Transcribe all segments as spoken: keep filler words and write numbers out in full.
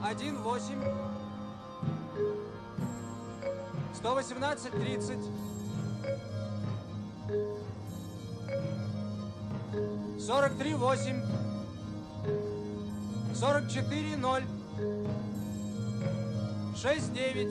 один восемь. сто восемнадцать тридцать. сорок три восемь. сорок четыре ноль. шесть девять.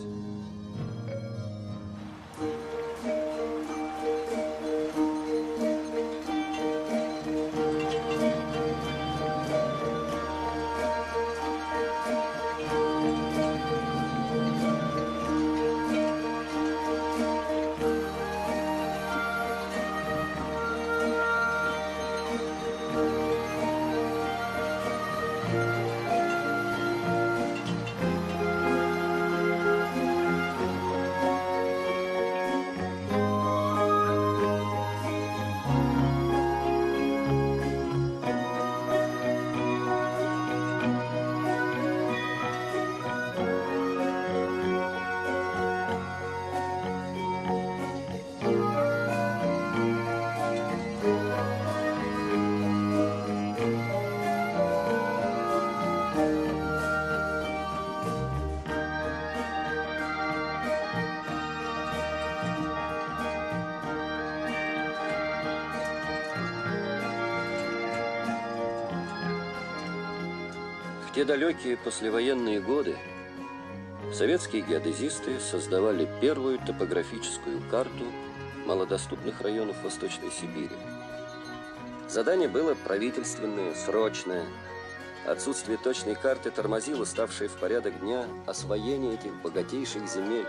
В те далекие послевоенные годы советские геодезисты создавали первую топографическую карту малодоступных районов Восточной Сибири. Задание было правительственное, срочное. Отсутствие точной карты тормозило ставшее в порядок дня освоение этих богатейших земель.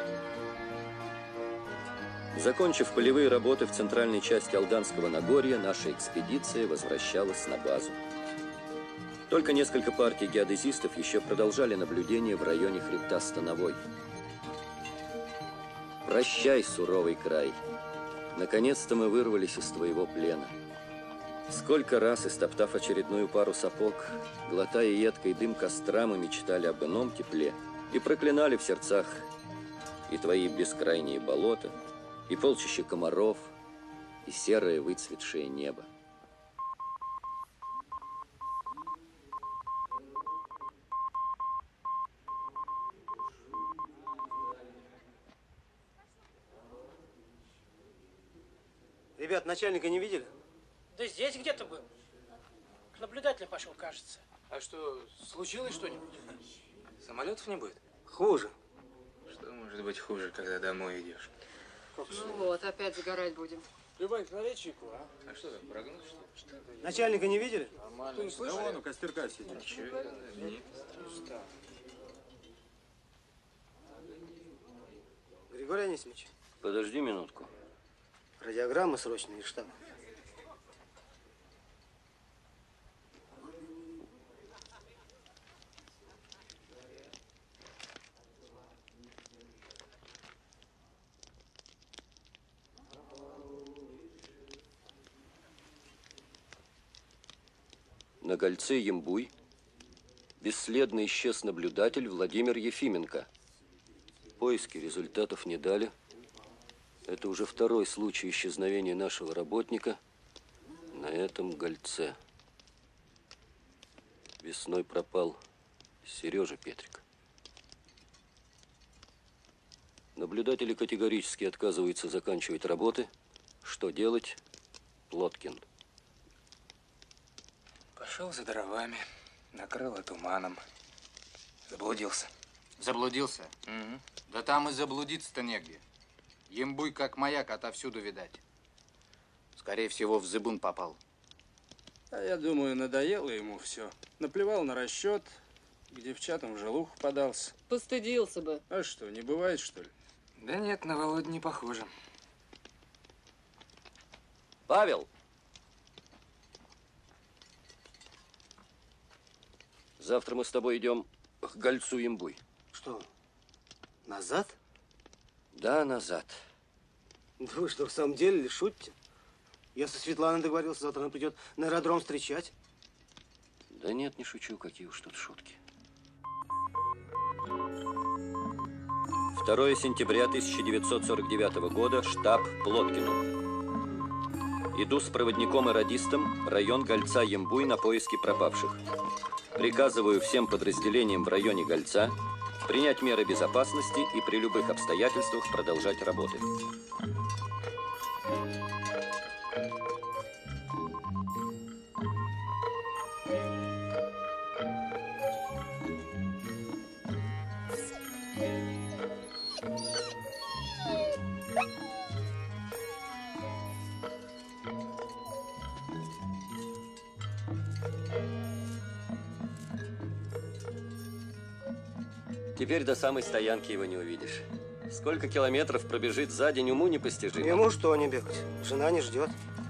Закончив полевые работы в центральной части Алданского Нагорья, наша экспедиция возвращалась на базу. Только несколько партий геодезистов еще продолжали наблюдение в районе хребта Становой. Прощай, суровый край. Наконец-то мы вырвались из твоего плена. Сколько раз, истоптав очередную пару сапог, глотая едкий дым костра, мы мечтали об ином тепле и проклинали в сердцах и твои бескрайние болота, и полчища комаров, и серое выцветшее небо. Ребят, начальника не видели? Да здесь где-то был. К наблюдателю пошел, кажется. А что, случилось что-нибудь? Самолетов не будет? Хуже. Что может быть хуже, когда домой идешь? Ну вот, опять загорать будем. Любовь, налей чайку, а? А что там, прогноз, что ли? Начальника не видели? Нормально. Ты не слышал? Да вон у костерка сидит. Ничего, нет. Григорий Анисимович, Подожди минутку. радиограмма срочная из штаба. На кольце Ямбуй бесследно исчез наблюдатель Владимир Ефименко. Поиски результатов не дали. Это уже второй случай исчезновения нашего работника на этом гольце. Весной пропал Сережа Петрик. Наблюдатели категорически отказываются заканчивать работы. Что делать? Плоткин. Пошел за дровами, накрыло туманом. Заблудился. Заблудился? Угу. Да там и заблудиться-то негде. Ямбуй как маяк отовсюду видать. Скорее всего, в зыбун попал. А я думаю, надоело ему все. Наплевал на расчет, к девчатам в желуху подался. Постыдился бы. А что, не бывает, что ли? Да нет, на Володю не похоже. Павел! Завтра мы с тобой идем к гольцу Ямбуй. Что, назад? Да, назад. Да вы что, в самом деле ли шутите? Я со Светланой договорился, завтра она придет на аэродром встречать. Да нет, не шучу, какие уж тут шутки. второе сентября тысяча девятьсот сорок девятого года, штаб Плоткину. Иду с проводником и радистом, район гольца Ямбуй на поиски пропавших. Приказываю всем подразделениям в районе Гольца принять меры безопасности и при любых обстоятельствах продолжать работы. Теперь до самой стоянки его не увидишь. Сколько километров пробежит за день, уму непостижимо. Ему что не бегать? Жена не ждет.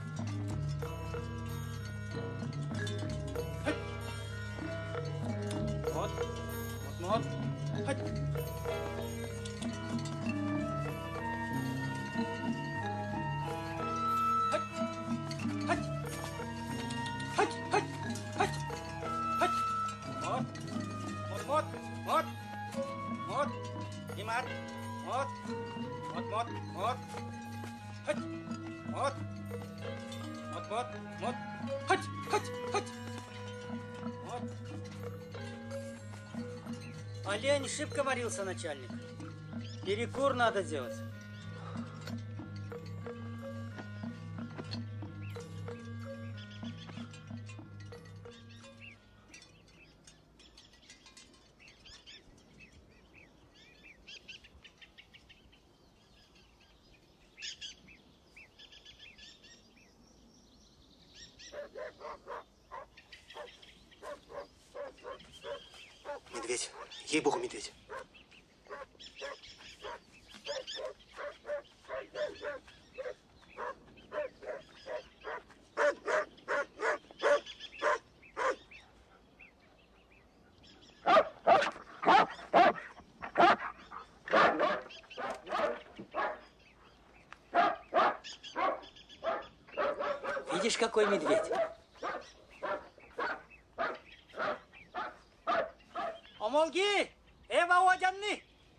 Вот, вот, вот. Хоть. Хоть, хоть, хоть, хоть. Вот, вот, вот, вот, вот. Нимат, вот, вот, вот, вот. Хоть, вот, вот, вот, вот. Хоть, хоть, хоть. Вот. Олень шибко морился, начальник. Перекур надо делать. Медведь. Ей-богу, медведь. Видишь, какой медведь? Омолги! Эва одянны!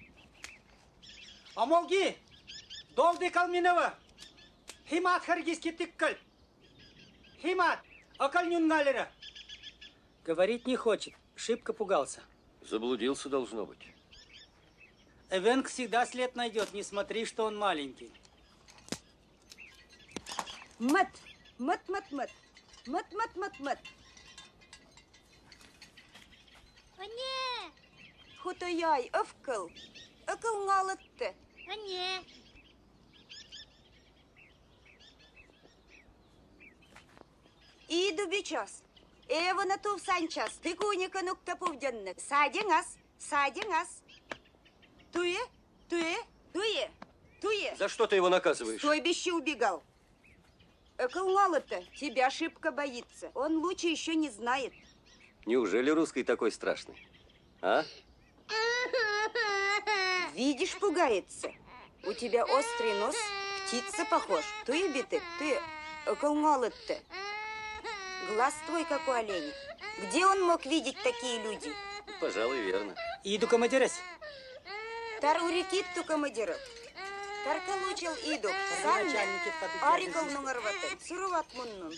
Омолги! Долды калминова! Химат харгиски тыккаль! Химат! Акаль нюнгалера! Говорить не хочет, шибко пугался. Заблудился, должно быть. Эвенк всегда след найдет, не смотри, что он маленький. Мат, мат, мат, мат, мат, мат, мат, мат. Anne, Хутаяй, öfkıl, ökıl ngalıttı. anne. İyi bir час. Evana tuvsan час. Ты куника нукта повденны. Садин ас, садин ас. Туе, туе, туе, туе. За что ты его наказываешь? Стой, бещи убегал. Ökıl ngalıttı. Тебя шибко боится. Он лучше еще не знает. Неужели русский такой страшный? А? Видишь, пугается. У тебя острый нос, птица похож. Ты битый, ты околмолот-то. Глаз твой, как у оленя. Где он мог видеть такие люди? Пожалуй, верно. Иду командирес. Тар у реки тукамадиров. Тар калучил иду. Сам начальники в кадыке арикал объяснили. нунгарваты. Суруват муннун.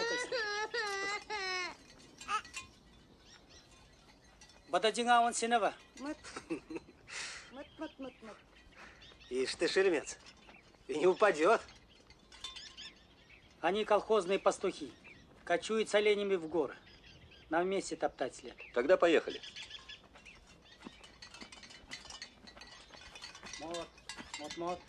Бададинга он синева. Мат. Мат, мат, мат, мат. Ишь ты, шельмец. И не упадет. Они колхозные пастухи. Кочуют с оленями в горы. Нам вместе топтать след. Тогда поехали. Мот, мот, мот.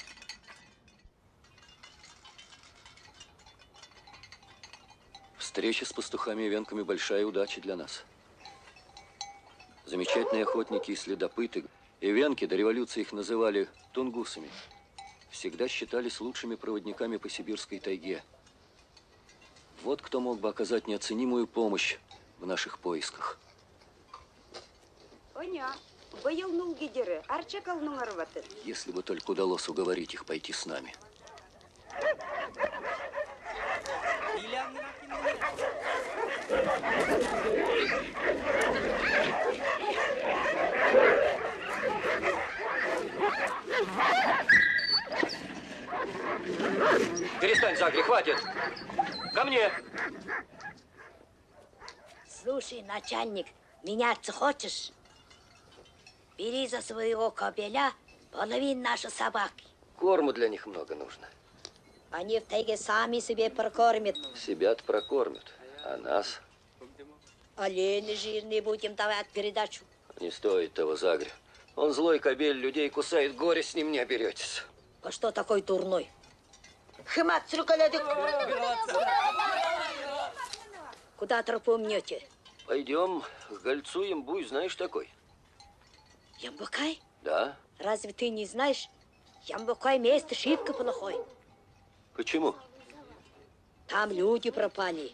Встреча с пастухами и венками – большая удача для нас. Замечательные охотники и следопыты. И венки до революции их называли тунгусами. Всегда считались лучшими проводниками по сибирской тайге. Вот кто мог бы оказать неоценимую помощь в наших поисках. Оня, боел нулгидеры, арчакал нунгарваты. Если бы только удалось уговорить их пойти с нами. Перестань, Загри, хватит! Ко мне! Слушай, начальник, Меняться хочешь? Бери за своего кобеля половину нашей собаки. Корму для них много нужно. Они в тайге сами себе прокормят. Себя-то прокормят, а нас? Олени жирные будем давать передачу. Не стоит того, Загря. Он злой кобель, людей кусает, горе с ним не оберетесь. А что такой дурной? Куда тропу мнете? Пойдем к Гольцу Ямбуй, знаешь такой? Ямбукай? Да. Разве ты не знаешь? Ямбукай место шибко плохой. Почему? Там люди пропали.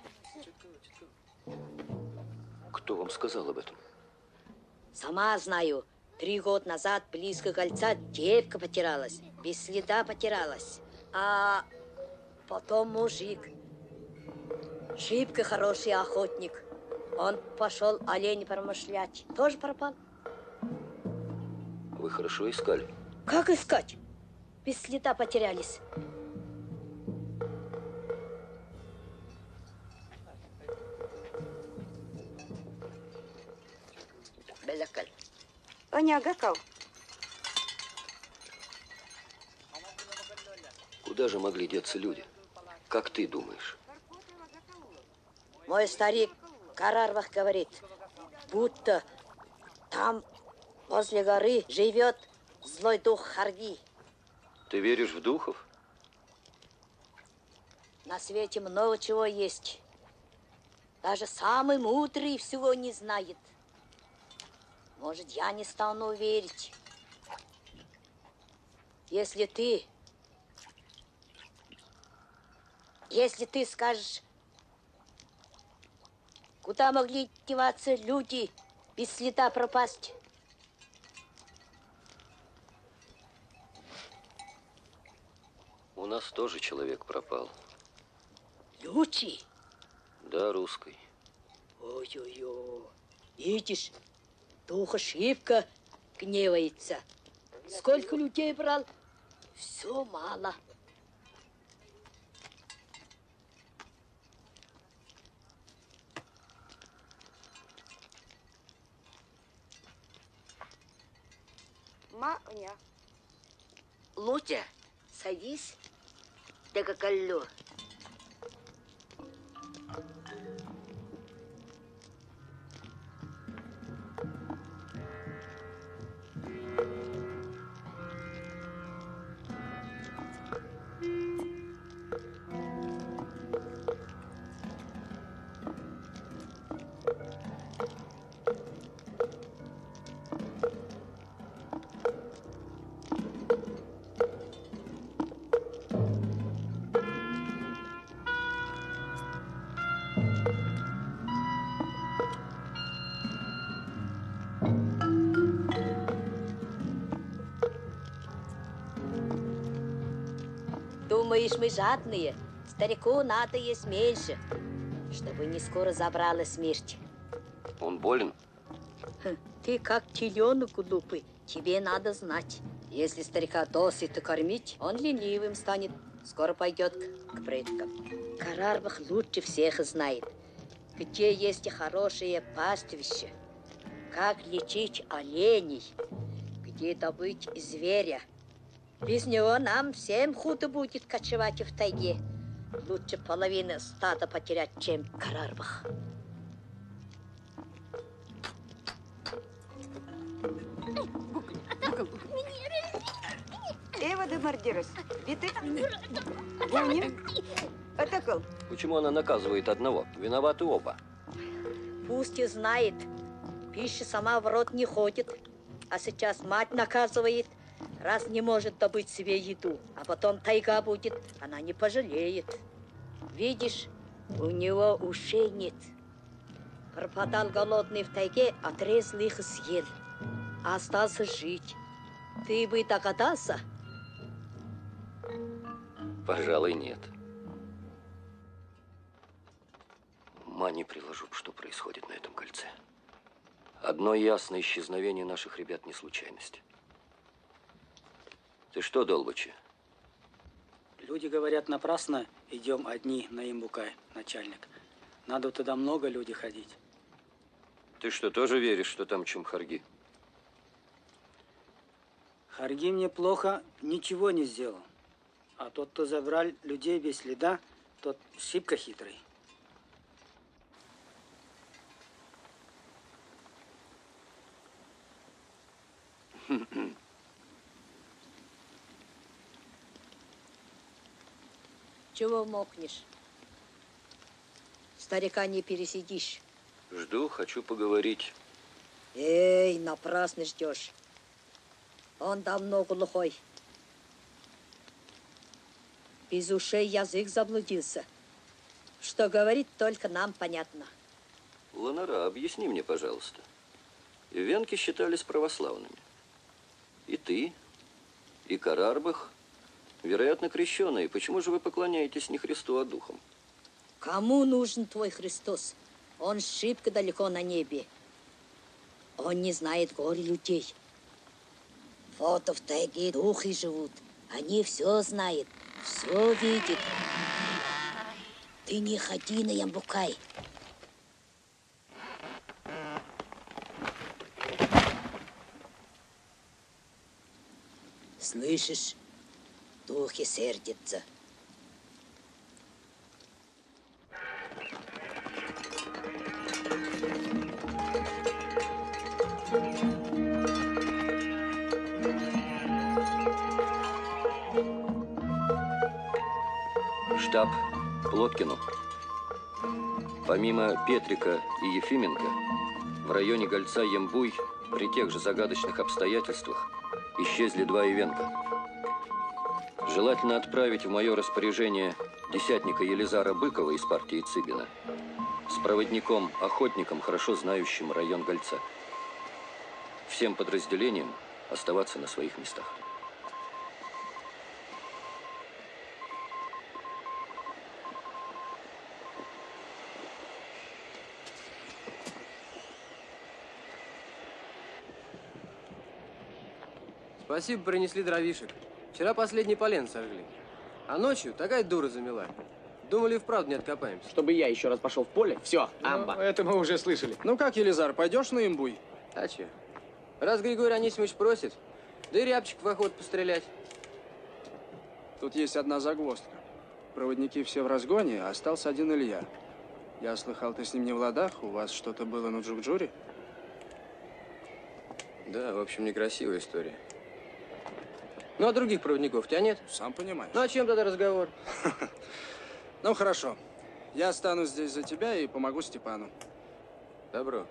Кто вам сказал об этом? Сама знаю. Три года назад близко Гольца девка потерялась. Без следа потерялась. А потом мужик. Шибко хороший охотник. Он пошел олень промышлять. Тоже пропал. Вы хорошо искали? Как искать? Без следа потерялись. Белякаль. Онягакал. Куда же могли деться люди? Как ты думаешь? Мой старик Карарвах говорит, будто там возле горы живет злой дух Харги. Ты веришь в духов? На свете много чего есть. Даже самый мудрый всего не знает. Может, я не стану верить. Если ты... Если ты скажешь, куда могли деваться люди, без следа пропасть? У нас тоже человек пропал. Люди? Да, русский. Ой-ой-ой. Видишь, дух ошибка гневается. Сколько людей брал, все мало. Ма-ня. Лутя, садись. Да как алло. Думаешь, мы жадные? Старику надо есть меньше, чтобы не скоро забрала смерть. Он болен? Ты как теленок глупый, тебе надо знать. Если старика досыта кормить, он ленивым станет, скоро пойдет к предкам. Карарвах лучше всех знает, где есть хорошее пастбище, как лечить оленей, где добыть зверя. Без него нам всем худо будет кочевать в тайге. Лучше половину стада потерять, чем Карарвах. Эва де Мардирос. Биты? Гунин? Атакал. Почему она наказывает одного? Виноваты оба. Пусть и знает, пища сама в рот не ходит. А сейчас мать наказывает, раз не может добыть себе еду. А потом тайга будет, она не пожалеет. Видишь, у него ушей нет. Пропадал голодный в тайге, отрезал их и съел. А остался жить. Ты бы догадался? Пожалуй, нет. Ума не приложу, что происходит на этом кольце. Одно ясно, исчезновение наших ребят не случайность. Ты что, Долбачи? Люди говорят напрасно, идем одни на Ямбукай, начальник. Надо туда много людей ходить. Ты что, тоже веришь, что там Чумхарги? Харги мне плохо ничего не сделал. А тот, кто забрал людей без следа, тот шибко хитрый. Чего мокнешь? Старика не пересидишь. Жду, хочу поговорить. Эй, напрасно ждешь. Он давно глухой. Без ушей язык заблудился. Что говорит, только нам понятно. Ланара, объясни мне, пожалуйста. Венки считались православными. И ты, и Карарбах, вероятно, крещеные. Почему же вы поклоняетесь не Христу, а духам? Кому нужен твой Христос? Он шибко далеко на небе. Он не знает горе людей. Вот в тайге духи живут. Они все знают, все видят. Ты не ходи на Ямбукай. Слышишь? Духи сердятся. Штаб Плоткину. Помимо Петрика и Ефименко, в районе Гольца Ембуй при тех же загадочных обстоятельствах исчезли два ивенка. Желательно отправить в мое распоряжение десятника Елизара Быкова из партии Цыбина с проводником-охотником, хорошо знающим район Гольца. Всем подразделениям оставаться на своих местах. Спасибо, принесли дровишек. Вчера последний полен сожгли. А ночью такая дура замела. Думали, вправду не откопаемся. Чтобы я еще раз пошел в поле, все, амба. Ну, это мы уже слышали. Ну как, Елизар, пойдешь на имбуй? А че? Раз Григорий Анисимович просит, да и рябчик в охоту пострелять. Тут есть одна загвоздка. Проводники все в разгоне, а остался один Илья. Я слыхал, ты с ним не в ладах, у вас что-то было на Джукджуре? Да, в общем, некрасивая история. Ну, а других проводников у тебя нет? Сам понимаешь. Ну, о чем тогда разговор? Ну, хорошо. Я останусь здесь за тебя и помогу Степану. Добро.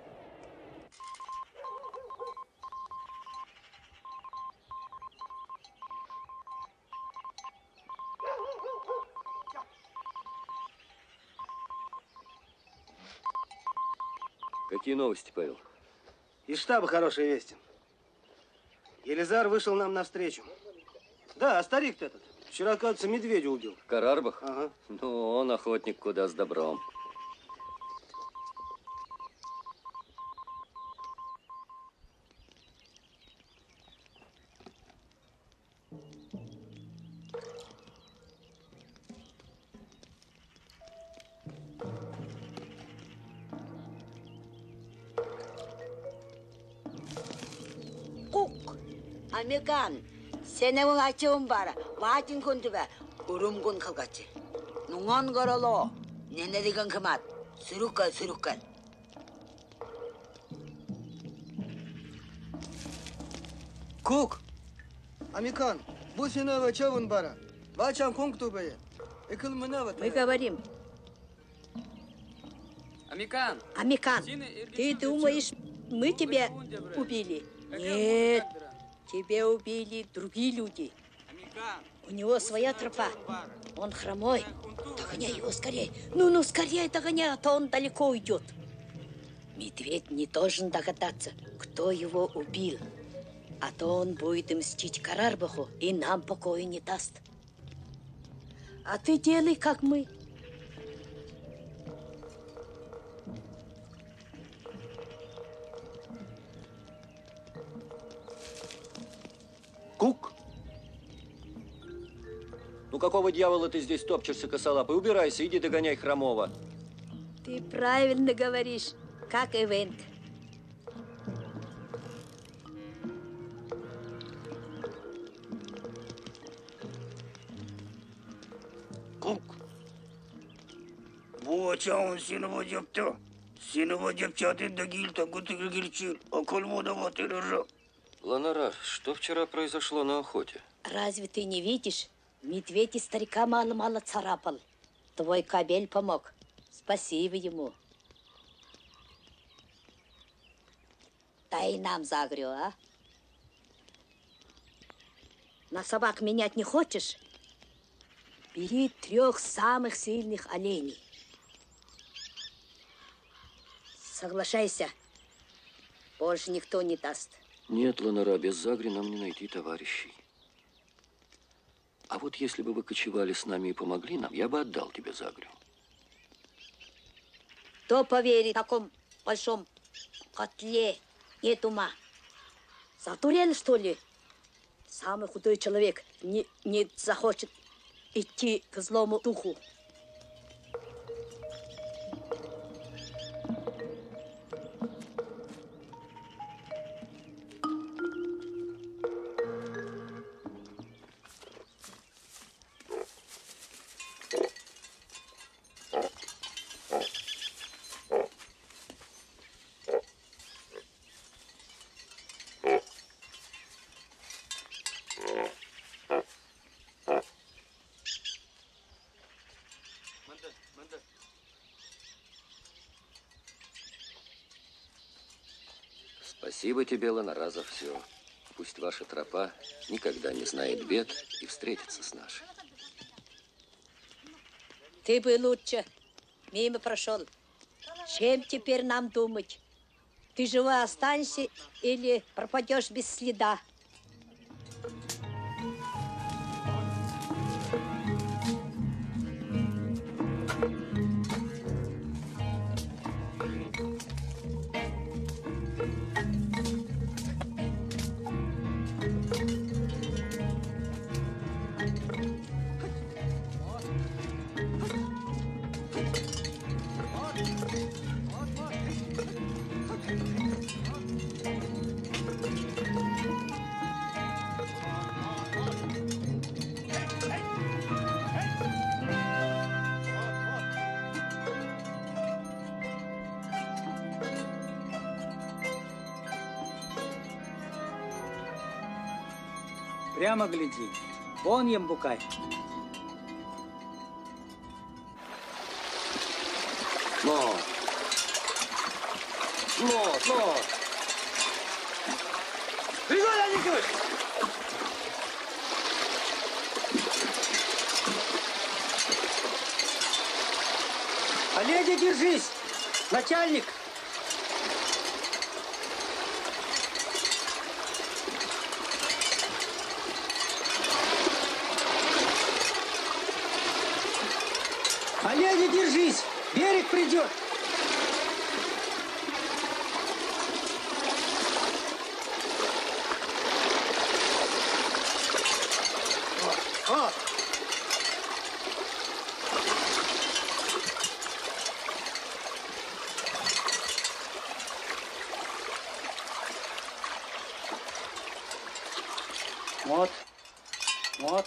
Какие новости, Павел? Из штаба хорошие вести. Елизар вышел нам навстречу. Да, а старик-то этот. Вчера, кажется, медведя убил. Карарбах? Ага. Ну, он охотник куда с добром. Кук, Американ, 세네번 아치온 봐라. 와진 콘드가 우름곤 가갔지. 농안 걸어로 내내리건 그맛 수룩간 수룩간. Кук! Амикан, бусинова чавун бара. Вачан кунктубая. Мы говорим. Амикан! Амикан, ты думаешь, мы тебя убили? Нет, тебя убили другие люди. У него своя тропа. Он хромой. Догоняй его скорее. Ну, ну, скорее догоняй, а то он далеко уйдет. Медведь не должен догадаться, кто его убил. А то он будет мстить Карарбаху и нам покоя не даст. А ты делай, как мы. Кук! Ну какого дьявола ты здесь топчешься, косолапый? Убирайся, иди догоняй Хромова. Ты правильно говоришь, как Эвент. Бачаун синово депта. Синово депчаты да гильта гутыгы гильчил. Околь водова ты рожа. Ланара, что вчера произошло на охоте? Разве ты не видишь? Медведь и старика мало-мало царапал. Твой кобель помог. Спасибо ему. Дай нам Загрю, а? На собак менять не хочешь? Бери трех самых сильных оленей. Соглашайся. Больше никто не даст. Нет, Ланара, без Загри нам не найти товарищей. А вот если бы вы кочевали с нами и помогли нам, я бы отдал тебе Загрю. Кто поверит в таком большом котле? Нет ума. Затурел, что ли? Самый худой человек не, не захочет идти к злому духу. Спасибо тебе, Ланара, за все. Пусть ваша тропа никогда не знает бед и встретится с нашей. Ты бы лучше мимо прошел. Чем теперь нам думать? Ты живой останешься или пропадешь без следа? Прямо гляди. Вон Ямбукай. Но! Но! Но! Григорий Аникович! Олега, держись! Начальник! Олега, держись! Берег придет! А! Вот. Вот.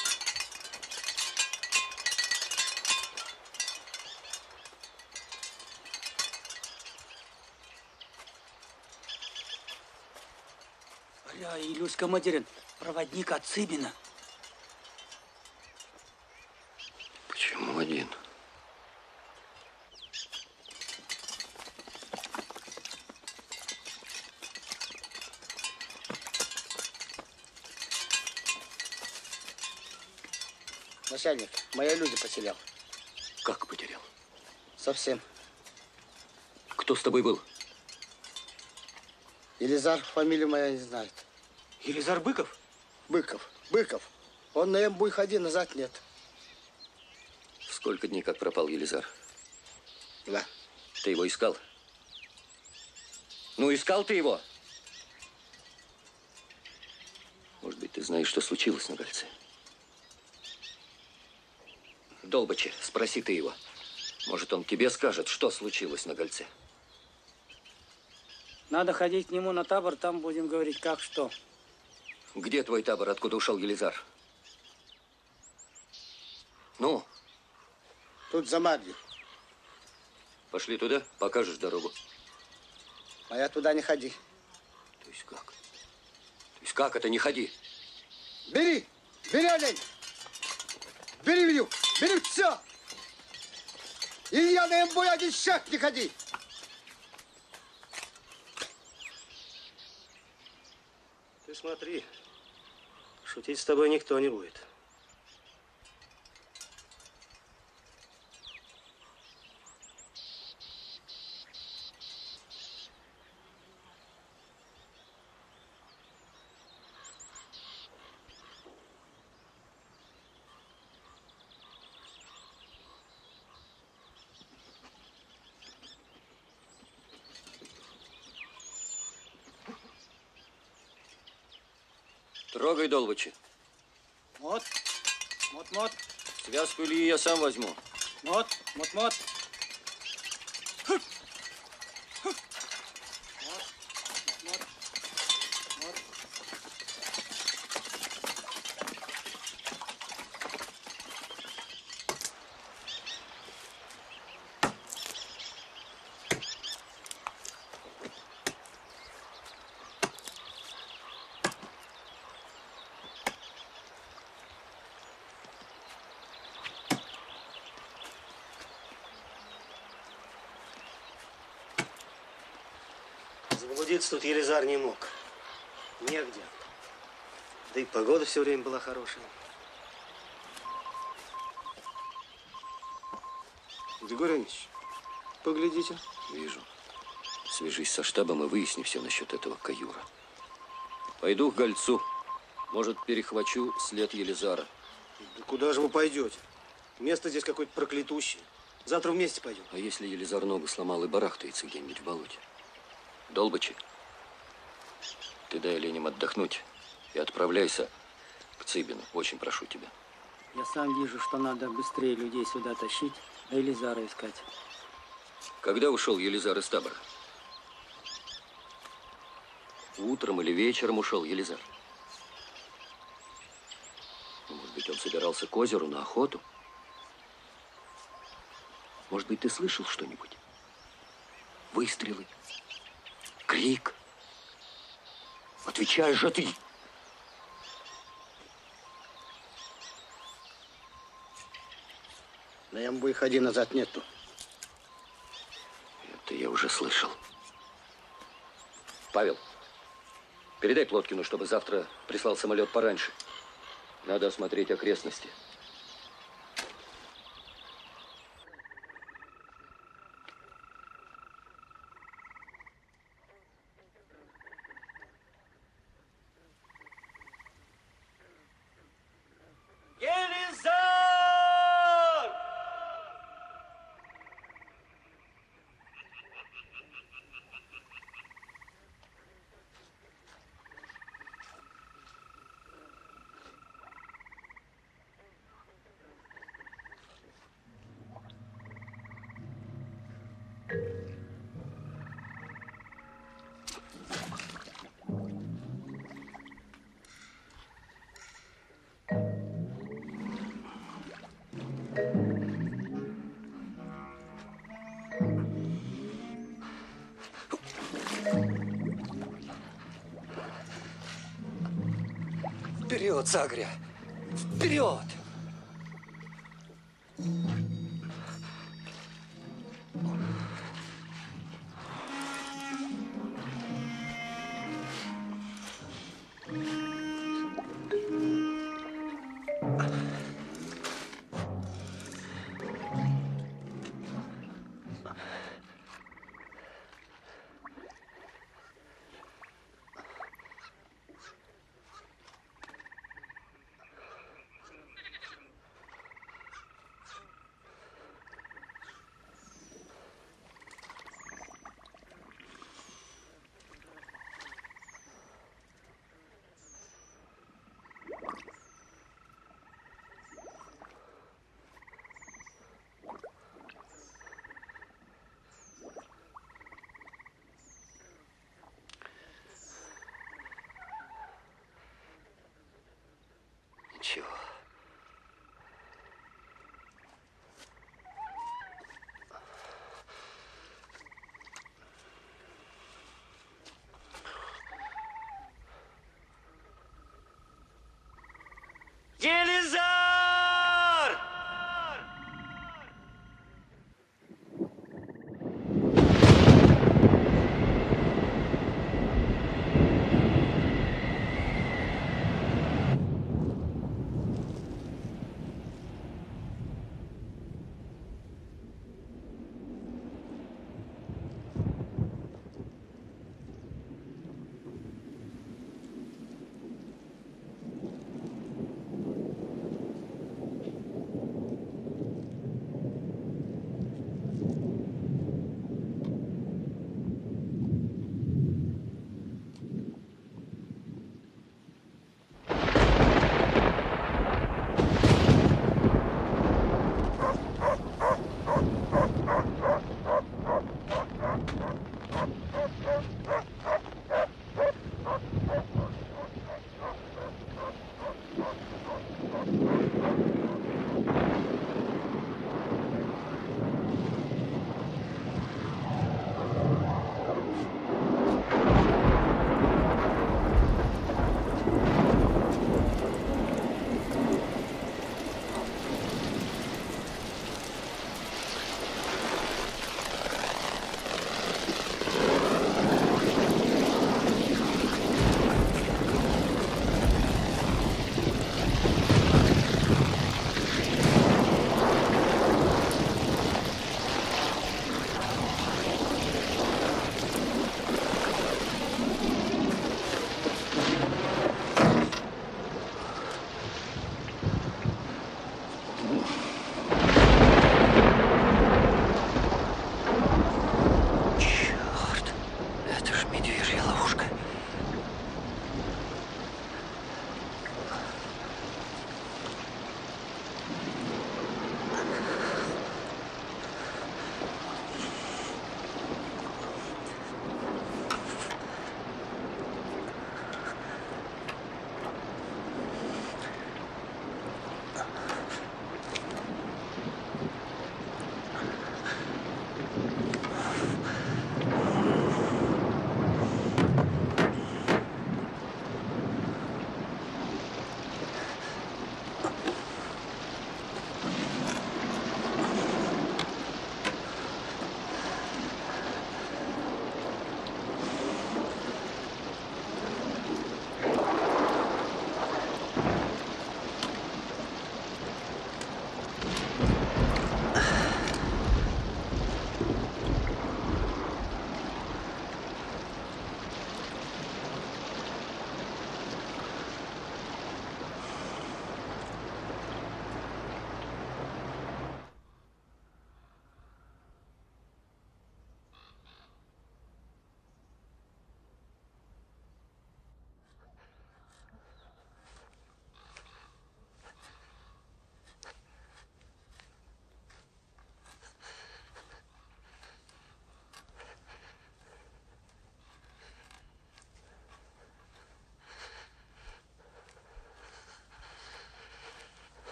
Бля, Илюшка Материн, проводник от Цыбина. Почему один? Начальник, мои люди потерял. Как потерял? Совсем. Кто с тобой был? Елизар, фамилию моя не знает. Елизар Быков? Быков. Быков. Он на Эмбуй ходи, назад нет. Сколько дней как пропал Елизар? Да. Ты его искал? Ну, искал ты его? Может быть, ты знаешь, что случилось на Гольце? Долбачи, спроси ты его. Может, он тебе скажет, что случилось на Гольце. Надо ходить к нему на табор, там будем говорить, как что. Где твой табор, откуда ушел Елизар? Ну? Тут за Мадью. Пошли туда, покажешь дорогу. А я туда не ходи. То есть как? То есть как это не ходи? Бери! Бери олень! Бери, бери! Бери все! И я на бой один шаг не ходи! Ты смотри, шутить с тобой никто не будет. Трогай, Долбычи. Мот, мот, мот, Связку Ильи я сам возьму. мот, мот, мот. Заблудиться тут Елизар не мог. Негде. Да и погода все время была хорошая. Григорий Ильич, поглядите. Вижу. Свяжись со штабом и выясни все насчет этого каюра. Пойду к Гольцу. Может, перехвачу след Елизара. Да куда же вы пойдете? Место здесь какое-то проклятущее. Завтра вместе пойдем. А если Елизар ногу сломал и барахтается где-нибудь в болоте? Долбычи, ты дай оленям отдохнуть и отправляйся к Цыбину. Очень прошу тебя. Я сам вижу, что надо быстрее людей сюда тащить, а Елизара искать. Когда ушел Елизар из табора? Утром или вечером ушел Елизар? Может быть, он собирался к озеру на охоту? Может быть, ты слышал что-нибудь? Выстрелы? Крик? Отвечай же ты! На ямбу и ходи, назад нету. Это я уже слышал. Павел, передай Плоткину, чтобы завтра прислал самолет пораньше. Надо осмотреть окрестности. Вперед, Загря! Вперед! Ничего.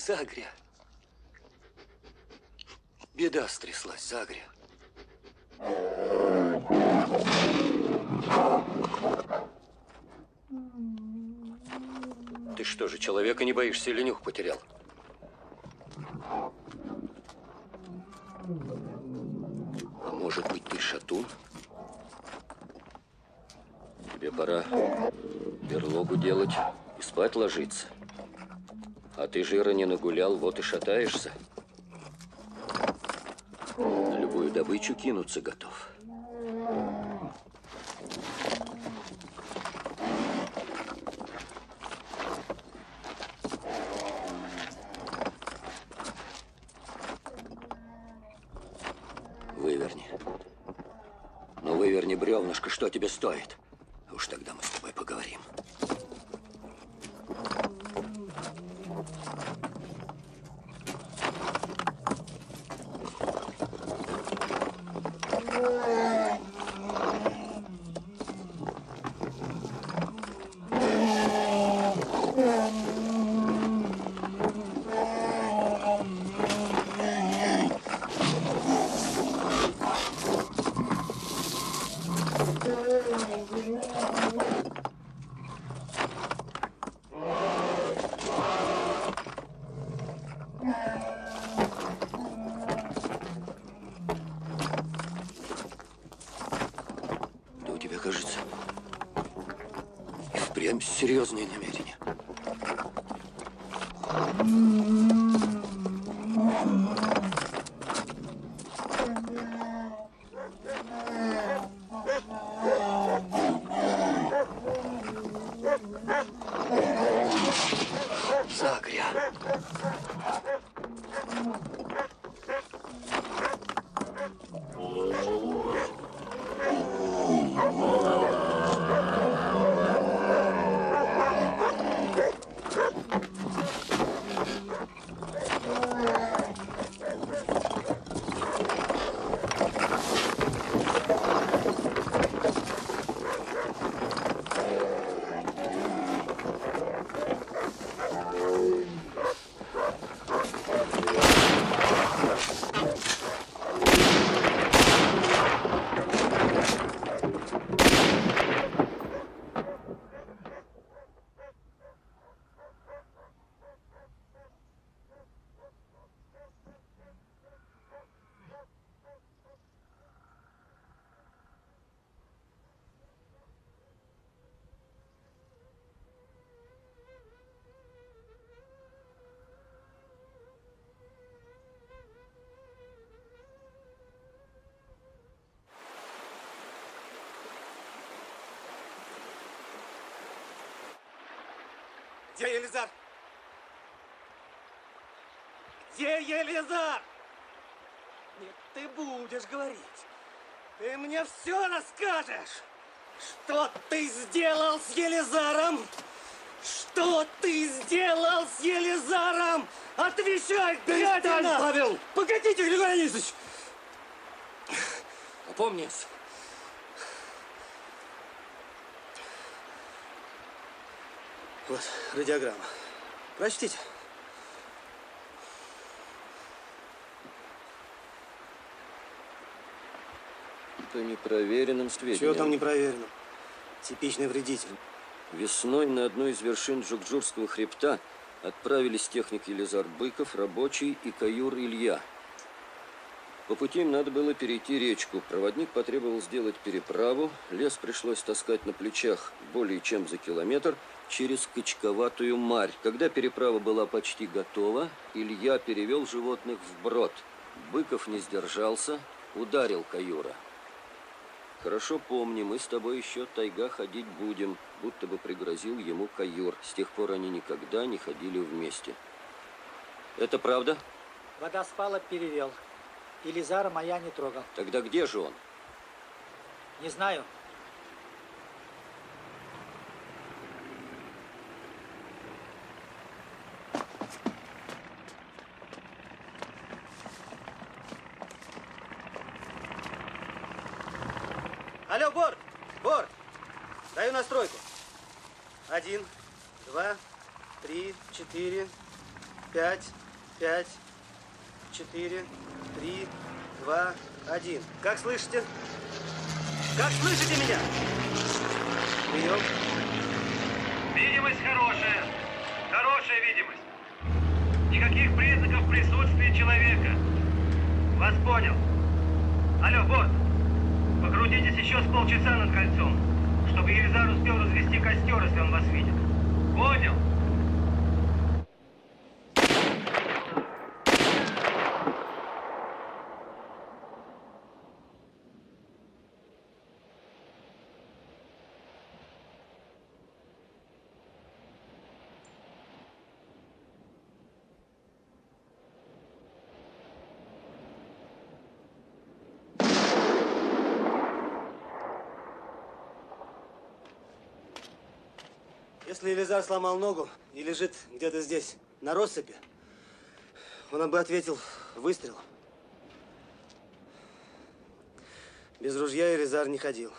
Загря. Беда стряслась, Загря. Ты что же, человека не боишься или нюх потерял? А может быть, ты шатун? Тебе пора берлогу делать и спать ложиться. А ты жира не нагулял, вот и шатаешься. На любую добычу кинуться готов. Выверни. Ну, выверни бревнышко, что тебе стоит. Уж тогда мы с тобой поговорим. Серьезные намерения. Загря. Где Елизар? Где Елизар? Нет, ты будешь говорить. Ты мне все расскажешь. Что ты сделал с Елизаром? Что ты сделал с Елизаром? Отвечай, гадина! Павел! Погодите, Григорий Анисович! Опомнись. Вот радиограмма. Прочтите. По непроверенным сведениям. Чего там непроверенным? Типичный вредитель. Весной на одну из вершин Джукджурского хребта отправились техник Елизар Быков, рабочий и каюр Илья. По пути им надо было перейти речку. Проводник потребовал сделать переправу. Лес пришлось таскать на плечах более чем за километр через качковатую марь. Когда переправа была почти готова, Илья перевел животных вброд. Быков не сдержался, ударил каюра. Хорошо помни, мы с тобой еще тайга ходить будем, будто бы пригрозил ему каюр. С тех пор они никогда не ходили вместе. Это правда? Вода спала, перевел. Елизара моя не трогал. Тогда где же он? Не знаю. Алло, Борт! Борт! Даю настройку. Один, два, три, четыре, пять, пять, четыре, три, два, один. Как слышите? Как слышите меня? Прием. Видимость хорошая. Хорошая видимость. Никаких признаков присутствия человека. Вас понял. Алло, бот. Покрутитесь еще с полчаса над кольцом, чтобы Елизар успел развести костер, если он вас видит. Понял? Если Елизар сломал ногу и лежит где-то здесь, на россыпи, он бы ответил выстрелом. Без ружья Елизар не ходил.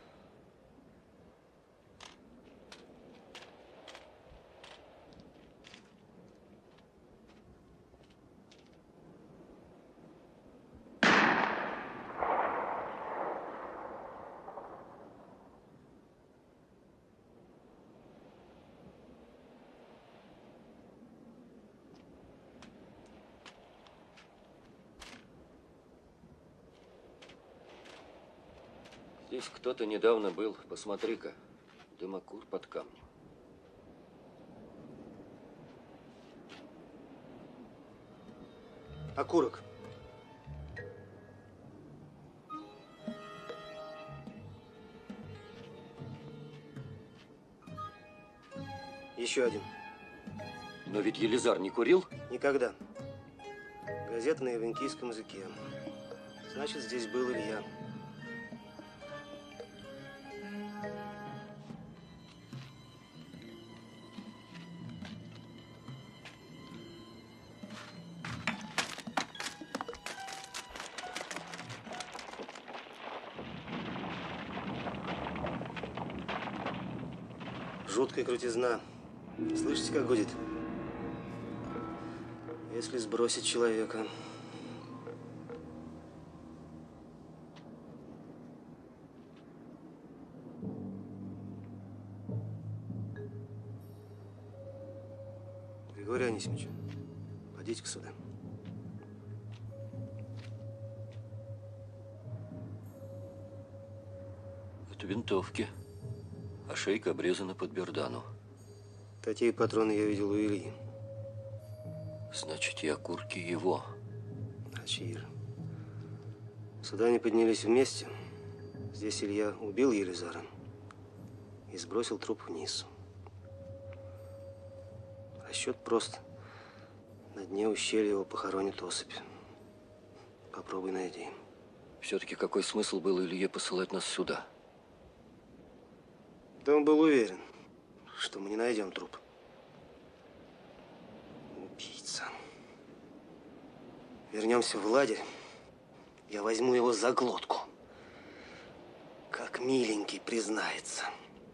Здесь кто-то недавно был. Посмотри-ка. Дымокур под камнем. Окурок. Еще один. Но ведь Елизар не курил? Никогда. Газета на явенкийском языке. Значит, здесь был Илья. Жуткая крутизна. Слышите, как гудит? Если сбросить человека. Григорий Анисимович, подите-ка сюда. Это винтовки. А шейка обрезана под бердану. Такие патроны я видел у Ильи. Значит, и окурки его. А чьи же? Сюда они поднялись вместе. Здесь Илья убил Елизара и сбросил труп вниз. Расчет прост. На дне ущелья его похоронит особь. Попробуй найди. Все-таки какой смысл был Илье посылать нас сюда? Да он был уверен, что мы не найдем труп. Убийца. Вернемся в лагерь. Я возьму его за глотку. Как миленький признается.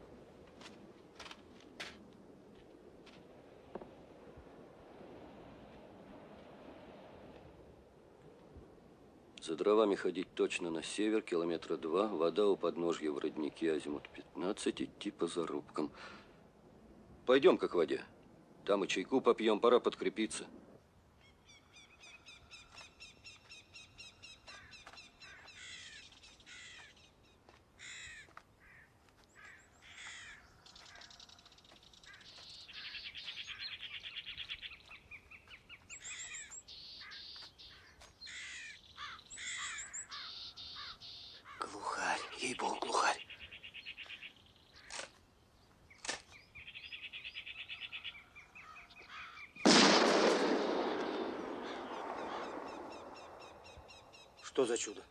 За дровами ходить точно на север, километра два. Вода у подножья в роднике, азимут пятнадцать, идти по зарубкам. Пойдем-ка к воде. Там и чайку попьем, пора подкрепиться. Глухарь, ей-богу, глухарь. Что за чудо?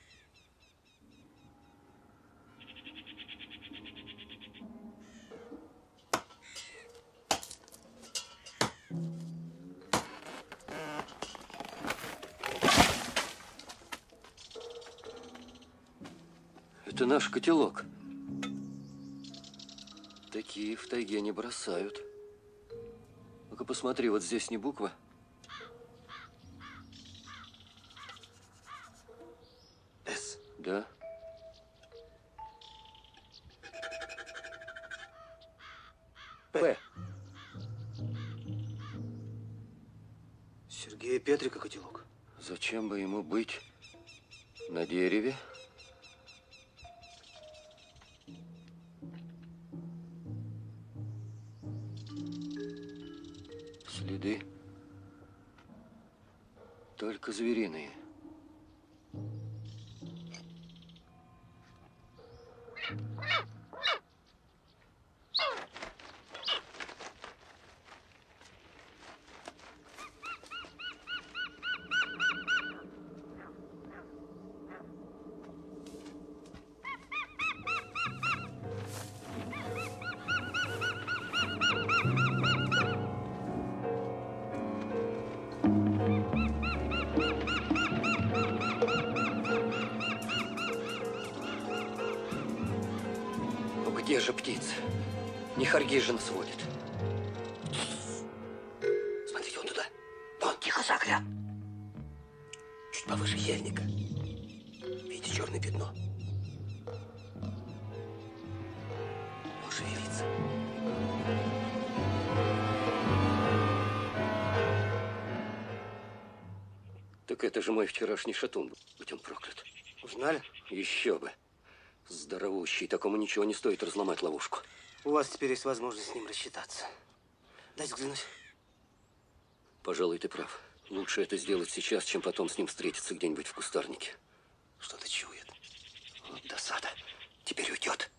Это наш котелок. Такие в тайге не бросают. Ну-ка посмотри, вот здесь не буква. Куда? П. Сергея Петрика котелок. Зачем бы ему быть на дереве? Следы только звериные. Где же птица? Не Харгижин сводит. Смотрите, вон туда. Вон, тихо, Загря. Чуть повыше ельника. Видите черное пятно? Он шевелится. Так это же мой вчерашний шатун. Будь он проклят. Узнали? Еще бы. Здоровущий, такому ничего не стоит разломать ловушку. У вас теперь есть возможность с ним рассчитаться. Дайте взглянуть. Пожалуй, ты прав. Лучше это сделать сейчас, чем потом с ним встретиться где-нибудь в кустарнике. Что-то чует. Вот досада. Теперь уйдет.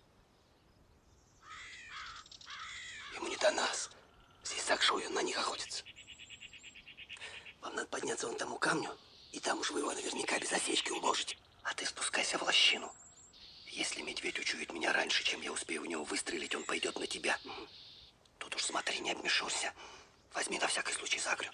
Ему не до нас. Здесь так шоу, он на них охотится. Вам надо подняться вон к тому камню, и там уж вы его наверняка без осечки уложите. А ты спускайся в лощину. Если медведь учует меня раньше, чем я успею в него выстрелить, он пойдет на тебя. Тут уж смотри, не обмешурся. Возьми на всякий случай Загрю.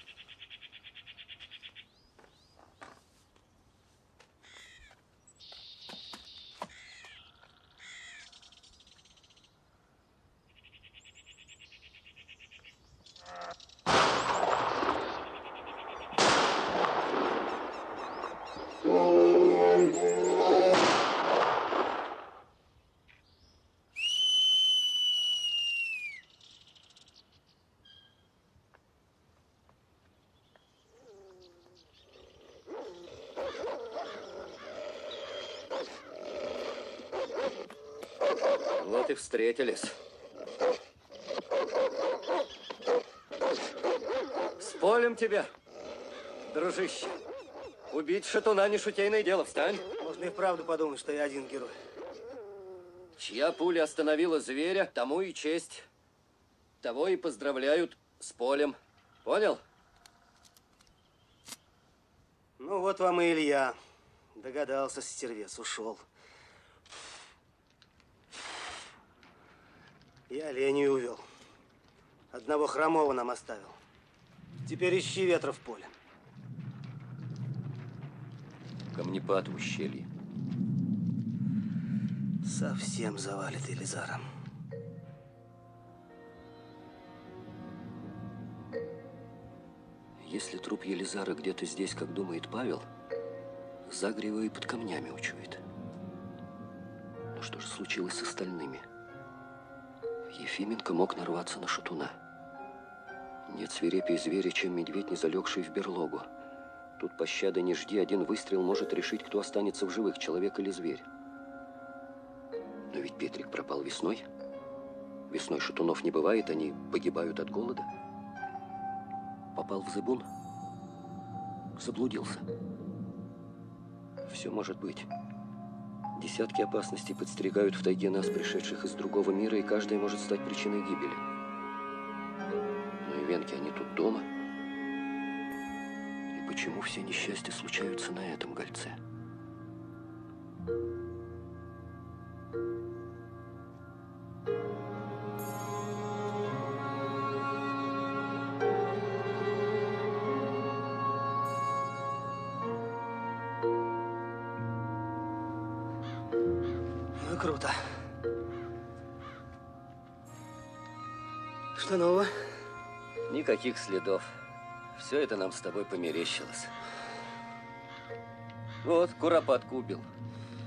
Вот и встретились. С полем тебя, дружище. Убить шатуна не шутейное дело. Встань. Можно и вправду подумать, что я один герой. Чья пуля остановила зверя, тому и честь. Того и поздравляют с полем. Понял? Ну вот вам и Илья. Догадался, стервец, ушел. Я оленей увел. Одного хромого нам оставил. Теперь ищи ветра в поле. Камнепад в ущелье. Совсем завалит Елизара. Если труп Елизара где-то здесь, как думает Павел, Загрева и под камнями учует. Но что же случилось с остальными? Ефименко мог нарваться на шатуна. Нет свирепей зверя, чем медведь, не залегший в берлогу. Тут пощады не жди, один выстрел может решить, кто останется в живых, человек или зверь. Но ведь Петрик пропал весной. Весной шатунов не бывает, они погибают от голода. Попал в зыбун, заблудился. Все может быть. Десятки опасностей подстерегают в тайге нас, пришедших из другого мира, и каждая может стать причиной гибели. Но и венки, они тут дома. И почему все несчастья случаются на этом гольце? Круто. Что нового? Никаких следов. Все это нам с тобой померещилось. Вот, куропатку убил.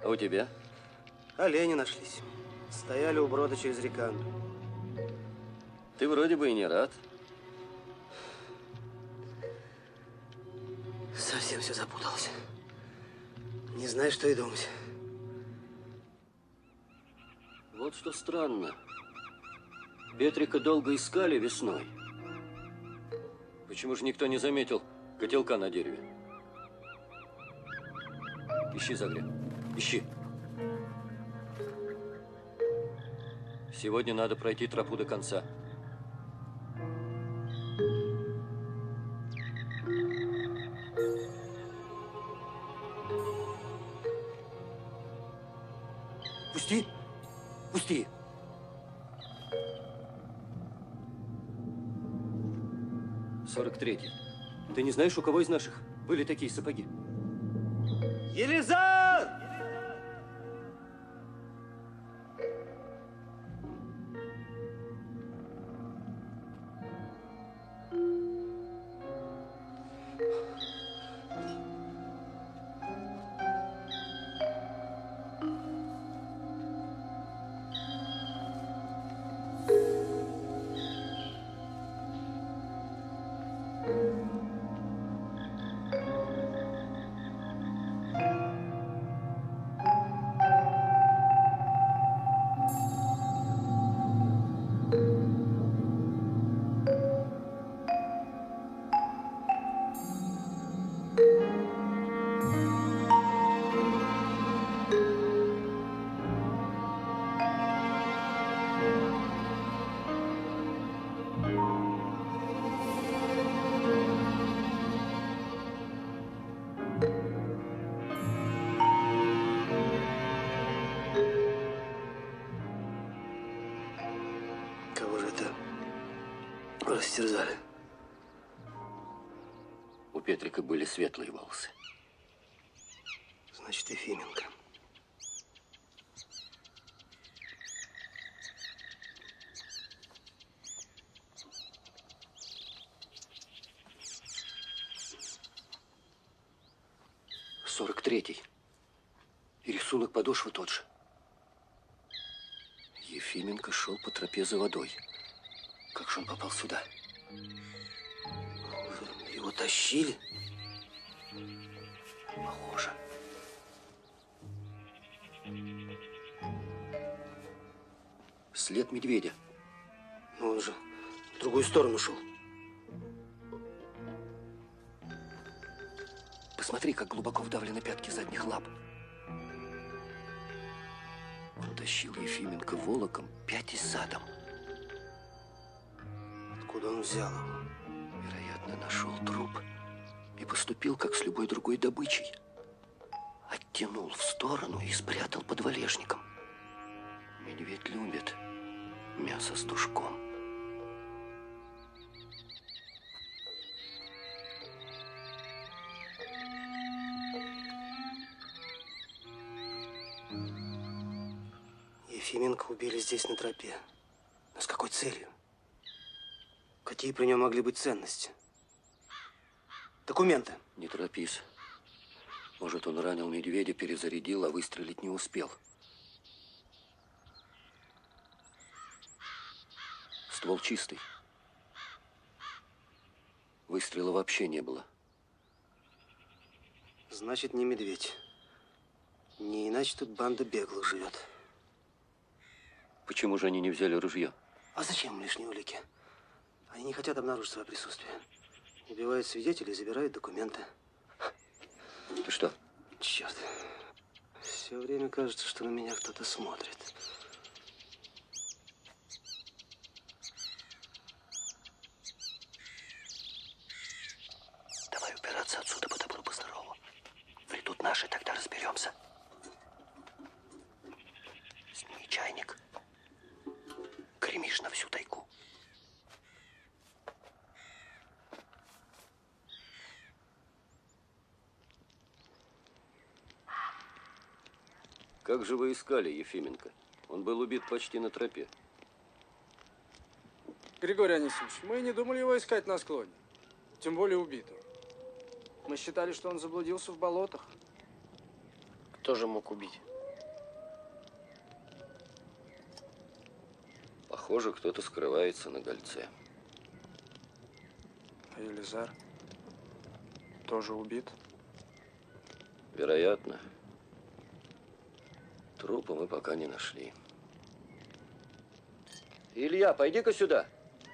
А у тебя? Олени нашлись. Стояли у брода через реканду. Ты вроде бы и не рад. Совсем все запуталось. Не знаю, что и думать. Вот что странно. Петрика долго искали весной. Почему же никто не заметил котелка на дереве? Ищи, Загреб, ищи. Сегодня надо пройти тропу до конца. Пусти! Пусти! сорок третий. Ты не знаешь, у кого из наших были такие сапоги? Елизар! Растерзали. У Петрика были светлые волосы. Значит, Ефименко. сорок третий. И рисунок подошвы тот же. Ефименко шел по тропе за водой. Как же он попал сюда? Его тащили? Похоже. След медведя. Но он же в другую сторону шел. Посмотри, как глубоко вдавлены пятки задних лап. Он тащил Ефименко волоком, пятясь задом. Откуда он взял его? Вероятно, нашел труп и поступил, как с любой другой добычей. Оттянул в сторону и спрятал под валежником. Медведь любит мясо с тушком. Ефименко убили здесь, на тропе. Но с какой целью? Какие при нем могли быть ценности? Документы. Не торопись. Может, он ранил медведя, перезарядил, а выстрелить не успел. Ствол чистый. Выстрела вообще не было. Значит, не медведь. Не иначе тут банда беглых живет. Почему же они не взяли ружье? А зачем им лишние улики? Они не хотят обнаружить свое присутствие. Убивают свидетелей, забирают документы. Ты что? Черт. Все время кажется, что на меня кто-то смотрит. Давай убираться отсюда по добру, по здорову. Придут наши, тогда разберемся. Сними чайник. Гремишь на всю тайгу. Как же вы искали Ефименко? Он был убит почти на тропе. Григорий Анисимович, мы не думали его искать на склоне. Тем более убитого. Мы считали, что он заблудился в болотах. Кто же мог убить? Похоже, кто-то скрывается на Гольце. А Елизар тоже убит? Вероятно. Трупа мы пока не нашли. Илья, пойди-ка сюда.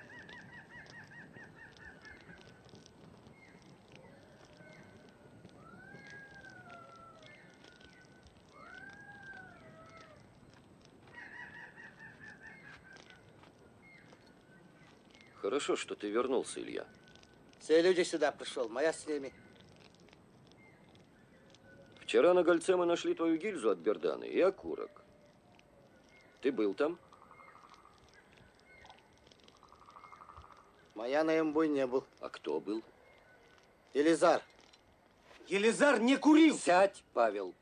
Хорошо, что ты вернулся, Илья. Все люди сюда пришел, моя с ними. Вчера на Гольце мы нашли твою гильзу от Берданы и окурок. Ты был там? Моя на Ямбуй не был. А кто был? Елизар. Елизар не курил! Сядь, Павел.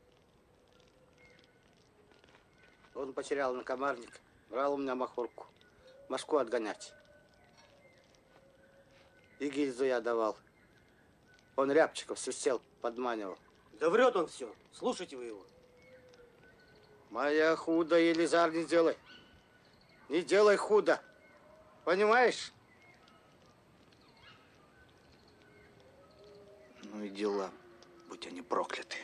Он потерял накомарник, брал у меня махорку. Машку отгонять. И гильзу я давал. Он рябчиков свистел, подманивал. Да врет он все. Слушайте вы его. Моя худо, Елизар, не делай. Не делай худо. Понимаешь? Ну и дела, будь они прокляты.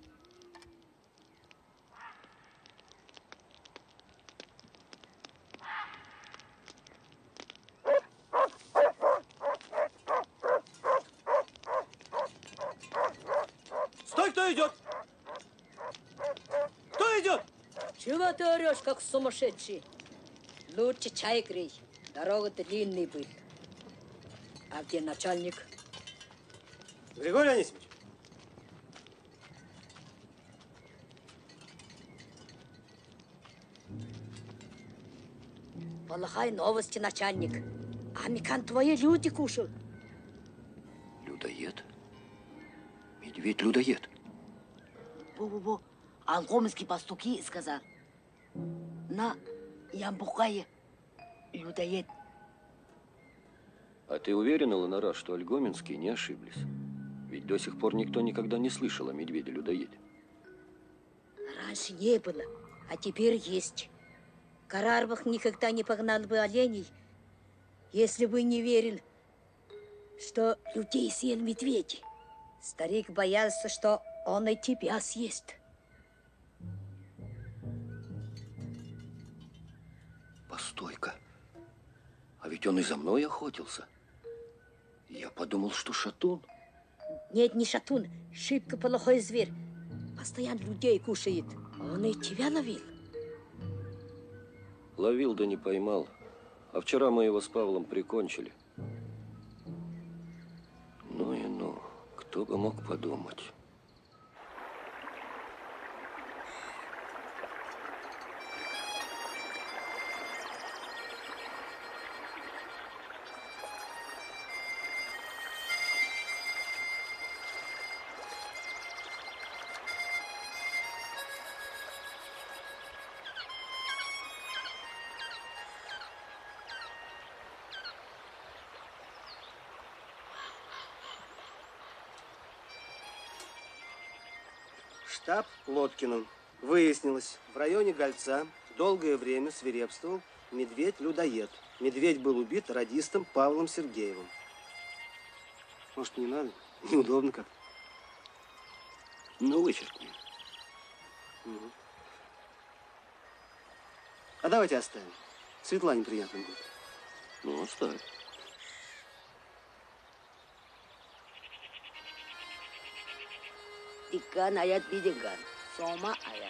Стой, кто идет? Кто идет? Чего ты орешь, как сумасшедший? Лучше чай грей. Дорога длинный был. А где начальник? Григорий Анисимович. Плохая новость, начальник. Амикан твои люди кушал. Людоед? Медведь-людоед. Бу-бу-бу. Алгомский пастуки сказал. На Ямбухае людоед. А ты уверена, Ланара, что Альгоменские не ошиблись? Ведь до сих пор никто никогда не слышал о медведе-людоеде. Раньше не было, а теперь есть. Карарбах никогда не погнал бы оленей, если бы не верил, что людей съел медведь. Старик боялся, что он и тебя съест. Постой-ка. А ведь он и за мной охотился. Я подумал, что шатун. Нет, не шатун, шибко плохой зверь. Постоянно людей кушает. Он и тебя ловил. Ловил, да не поймал. А вчера мы его с Павлом прикончили. Ну и ну, кто бы мог подумать. Штаб Лодкиным. Выяснилось, в районе Гольца долгое время свирепствовал медведь-людоед. Медведь был убит радистом Павлом Сергеевым. Может, не надо? Неудобно как-то. Ну, вычеркни. Угу. А давайте оставим. Светлане приятно будет. Ну, оставь. Дикан аят бидиган. Сома аят.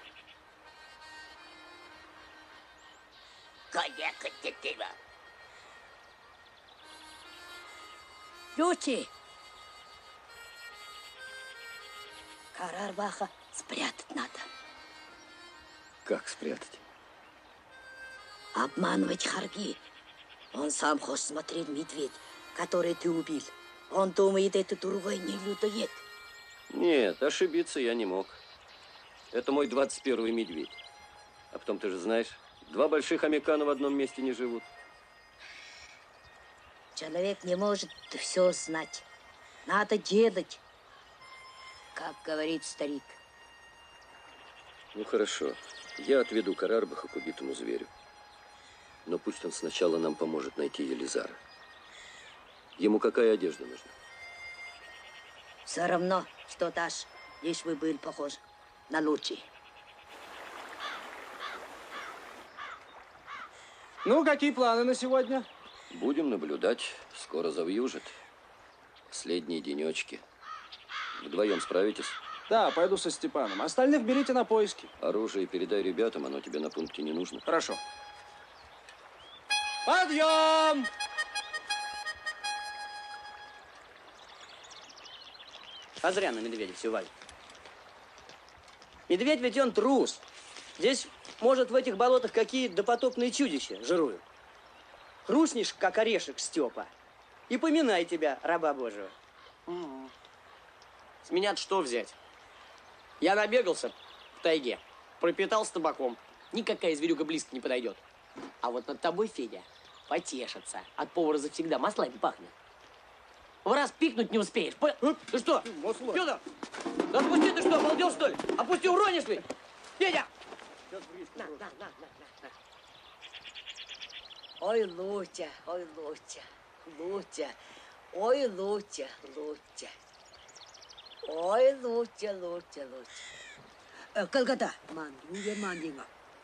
Каяка тетива. Люди! Карарбаха спрятать надо. Как спрятать? Обманывать Харги. Он сам хочет смотреть медведь, который ты убил. Он думает, это другой не людоед. Нет, ошибиться я не мог. Это мой двадцать первый медведь. А потом, ты же знаешь, два больших амикана в одном месте не живут. Человек не может все знать. Надо делать, как говорит старик. Ну, хорошо. Я отведу Карарбаха к убитому зверю. Но пусть он сначала нам поможет найти Елизара. Ему какая одежда нужна? Все равно, что Таш, лишь вы были похожи на лучший. Ну, какие планы на сегодня? Будем наблюдать. Скоро завьюжит. Последние денечки. Вдвоем справитесь? Да, пойду со Степаном. Остальных берите на поиски. Оружие передай ребятам, оно тебе на пункте не нужно. Хорошо. Подъем! А зря на медведя все валит. Медведь ведь он трус. Здесь, может, в этих болотах какие допотопные чудища жируют. Хрустнешь, как орешек, Степа, и поминай тебя, раба Божьего. Угу. С меня-то что взять? Я набегался в тайге, пропитался табаком. Никакая зверюга близко не подойдет. А вот над тобой, Федя, потешится. От повара завсегда маслами пахнет. В раз пикнуть не успеешь. По... Ты что? Федор! Да отпусти, ты что, обалдел, что ли? Опусти, уронишь ты! Федя! На, на, на, на, на. Ой, Лутя, ой, Лутя, Лутя, ой, Лутя, Лутя. Ой, Лутя, Лутя, Лутя. Калгата, ман, уе мандинга.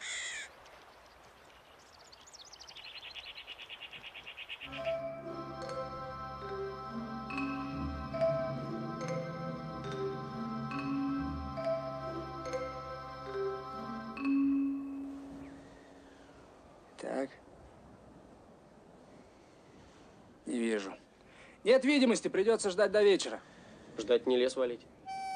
Так. Не вижу. Нет видимости, придется ждать до вечера. Ждать не лес валить.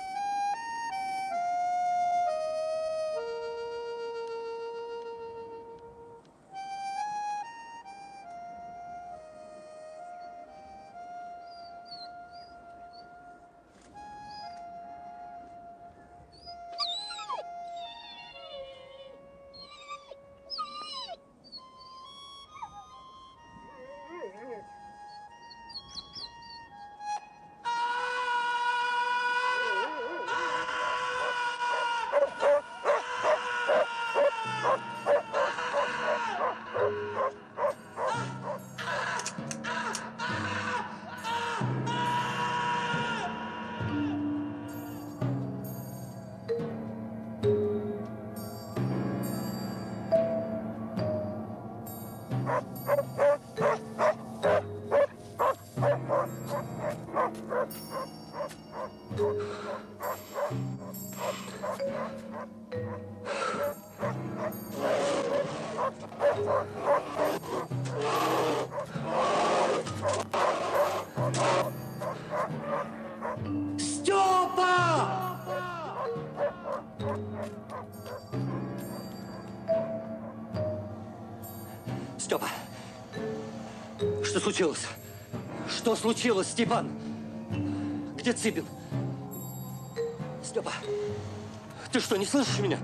Степа, что случилось? Что случилось, Степан? Где Цыпин? Степа, ты что, не слышишь меня?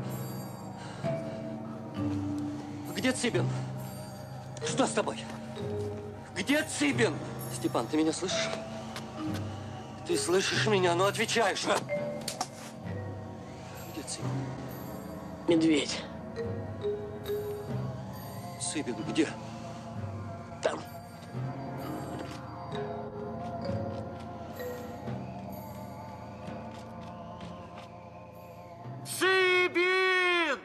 Где Цыпин? Что с тобой? Где Цыпин? Степан, ты меня слышишь? Ты слышишь меня? Ну, отвечай же! Где Цыпин? Медведь. Цыпин где? Там. Цыбин!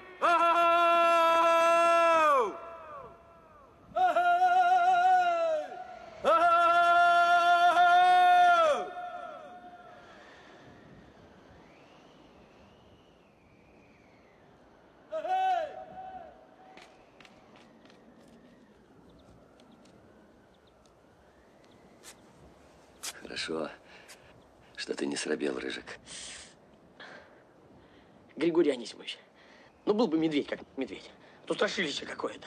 Хорошо, что ты не срабел, Рыжик. Григорий Анисимович, ну был бы медведь, как медведь. То страшилище какое-то.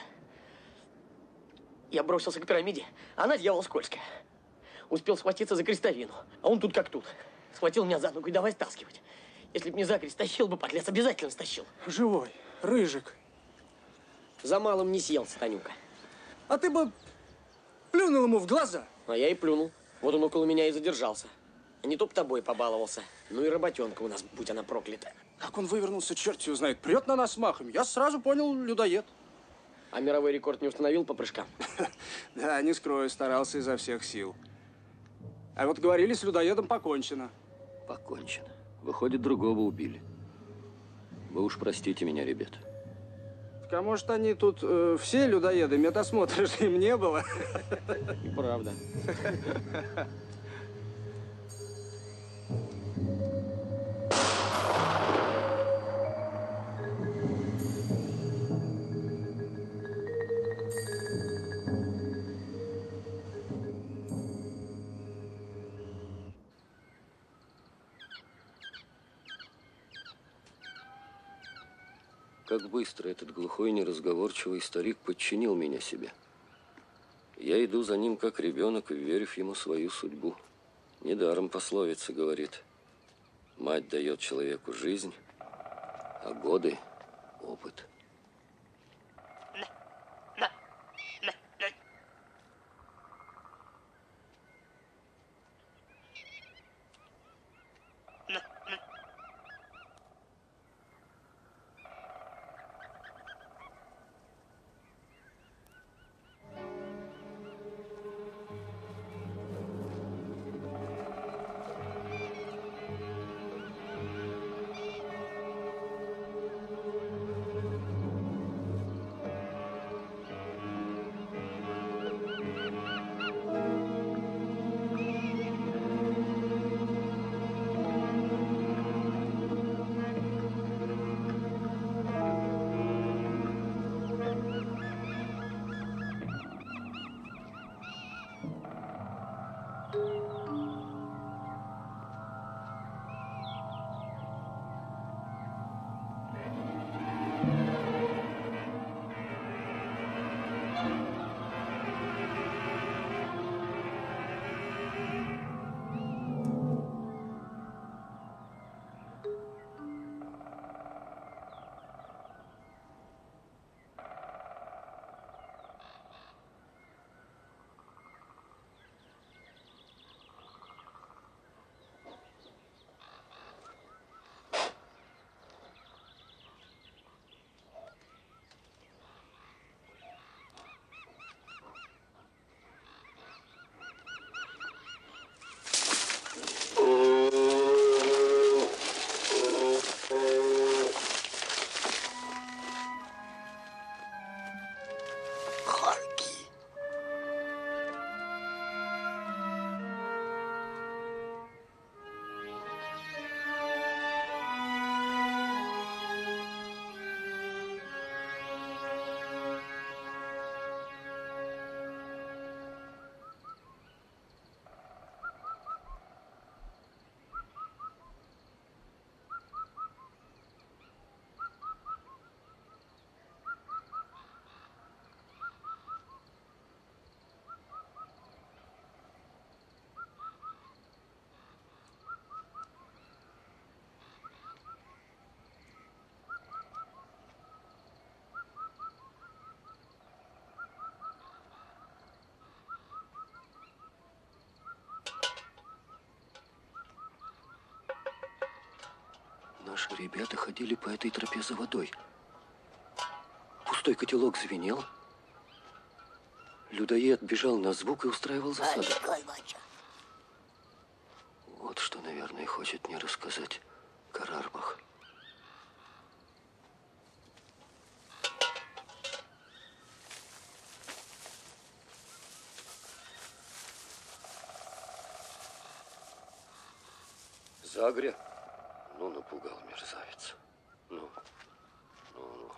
Я бросился к пирамиде, а она, дьявол, скользкая. Успел схватиться за крестовину, а он тут как тут. Схватил меня за ногу и давай стаскивать. Если б не за крест тащил бы, подлец, обязательно стащил. Живой, Рыжик. За малым не съелся, Танюка. А ты бы плюнул ему в глаза. А я и плюнул. Вот он около меня и задержался. А не то б тобой побаловался. Ну и работенка у нас, будь она проклята. Как он вывернулся, черт его знает. Прет на нас махом. Я сразу понял, людоед. А мировой рекорд не установил по прыжкам? Да, не скрою, старался изо всех сил. А вот говорили, с людоедом покончено. Покончено. Выходит, другого убили. Вы уж простите меня, ребята. А может, они тут э, все людоеды, медосмотра же им не было. И правда. Как быстро этот глухой, неразговорчивый старик подчинил меня себе. Я иду за ним, как ребенок, верив ему свою судьбу. Недаром пословица говорит: мать дает человеку жизнь, а годы – опыт. Наши ребята ходили по этой тропе за водой. Пустой котелок звенел. Людоед бежал на звук и устраивал засаду. Вот что, наверное, хочет мне рассказать Карарбах. Загря. Ну, напугал мерзавец. Ну, ну, ну.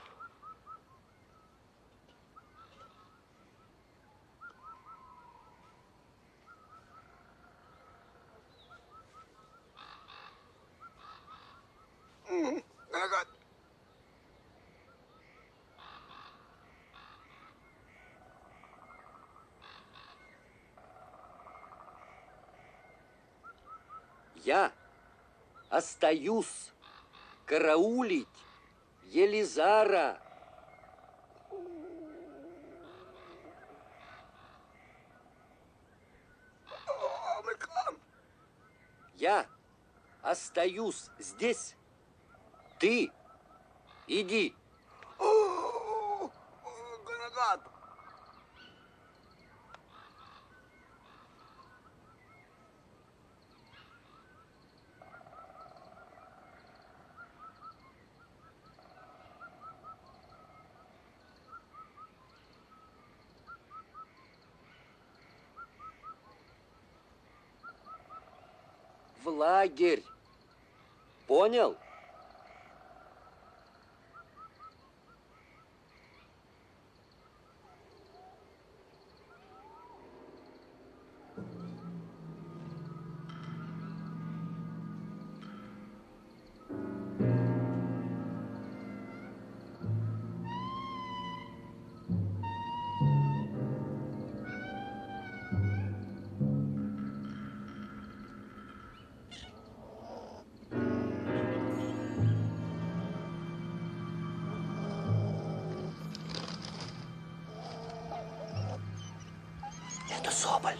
Я остаюсь караулить Елизара. Я остаюсь здесь. Ты иди. гад! В лагерь. Понял? Это соболь.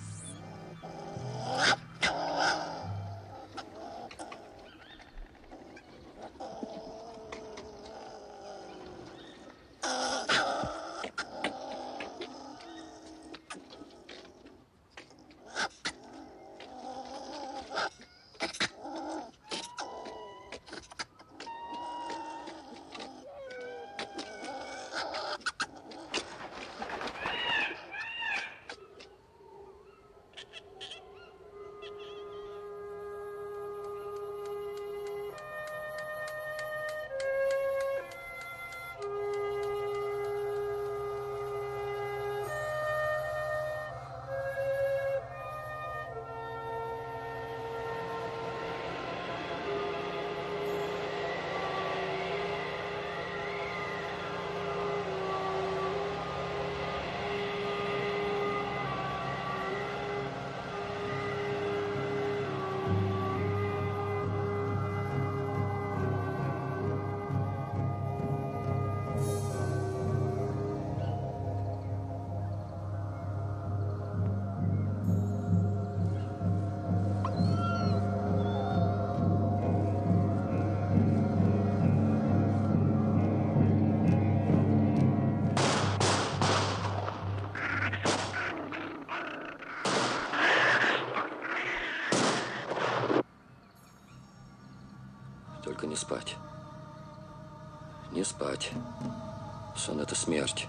Только не спать. Не спать. Сон — это смерть.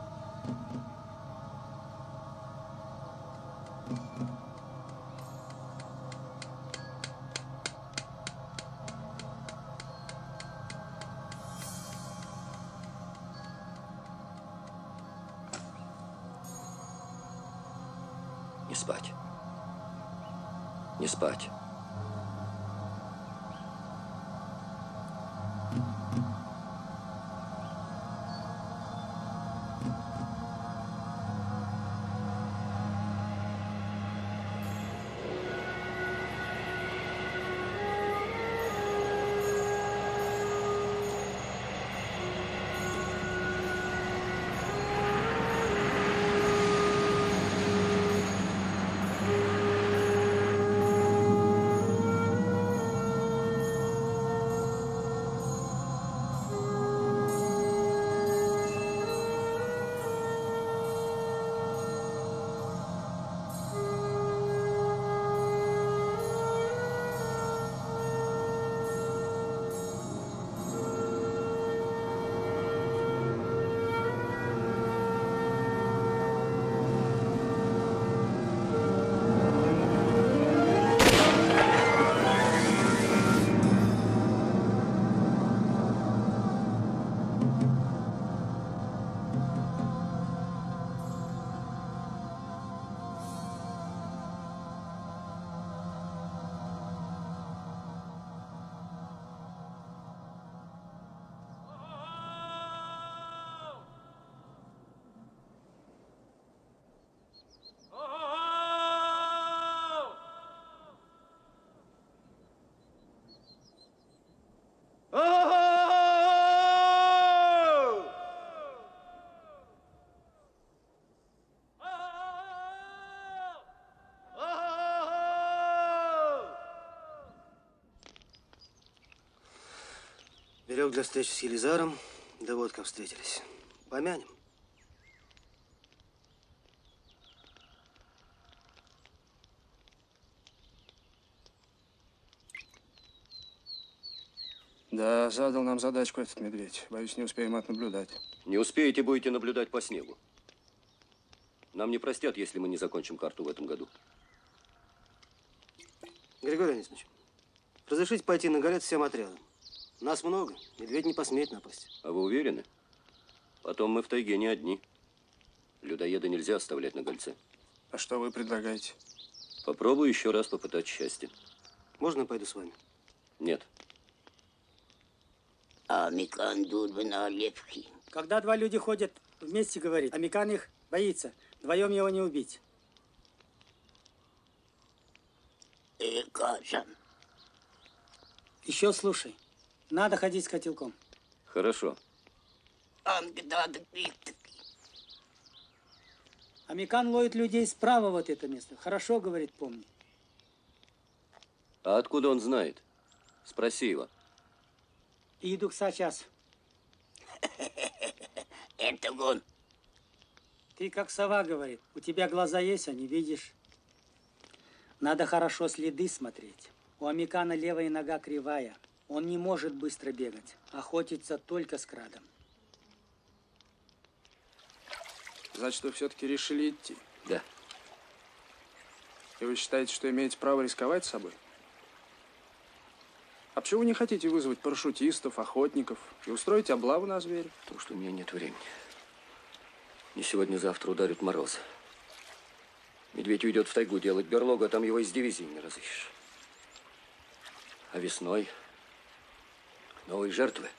Не спать. Не спать. Берег для встречи с Елизаром, да вот как встретились. Помянем. Да, задал нам задачку этот медведь. Боюсь, не успеем отнаблюдать. Не успеете, будете наблюдать по снегу. Нам не простят, если мы не закончим карту в этом году. Григорий Анисимович, разрешите пойти на город всем отрядом? Нас много, медведь не посмеет напасть. А вы уверены? Потом мы в тайге не одни. Людоеда нельзя оставлять на гольце. А что вы предлагаете? Попробую еще раз попытать счастье. Можно я пойду с вами? Нет. Амикан Дурбана Лепки. Когда два люди ходят вместе, говорит, Амикан их боится. Вдвоем его не убить. Еще слушай. Надо ходить с котелком. Хорошо. Амикан ловит людей справа вот это место. Хорошо, говорит, помни. А откуда он знает? Спроси его. Иду сейчас. Это он. Ты как сова, говорит. У тебя глаза есть, а не видишь. Надо хорошо следы смотреть. У Амикана левая нога кривая. Он не может быстро бегать. Охотится только с крадом. Значит, вы все-таки решили идти? Да. И вы считаете, что имеете право рисковать собой? А почему вы не хотите вызвать парашютистов, охотников и устроить облаву на зверя? Потому что у меня нет времени. Не сегодня-завтра ударят мороз. Медведь уйдет в тайгу делать берлогу, а там его из дивизии не разыщешь. А весной новые жертвы.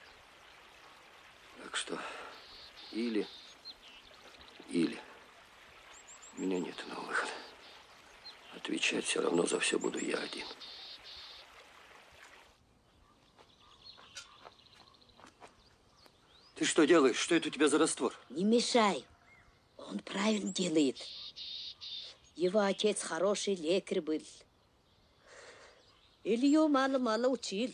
Так что или, или. У меня нет иного выхода. Отвечать все равно за все буду я один. Ты что делаешь? Что это у тебя за раствор? Не мешай. Он правильно делает. Его отец хороший лекарь был. Илью мало-мало учил.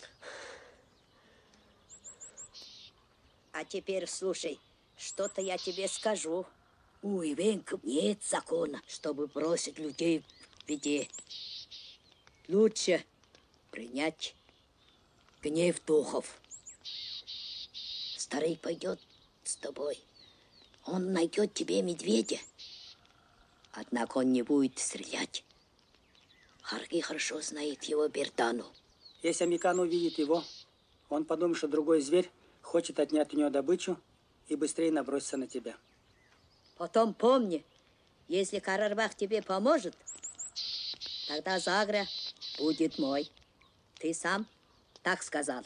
А теперь слушай, что-то я тебе скажу. У ивенков нет закона, чтобы бросить людей в беде. Лучше принять гнев духов. Старый пойдет с тобой. Он найдет тебе медведя. Однако он не будет стрелять. Харги хорошо знает его Бердану. Если Амикан увидит его, он подумает, что другой зверь хочет отнять у него добычу и быстрее наброситься на тебя. Потом помни, если Карарбах тебе поможет, тогда Загра будет мой. Ты сам так сказал.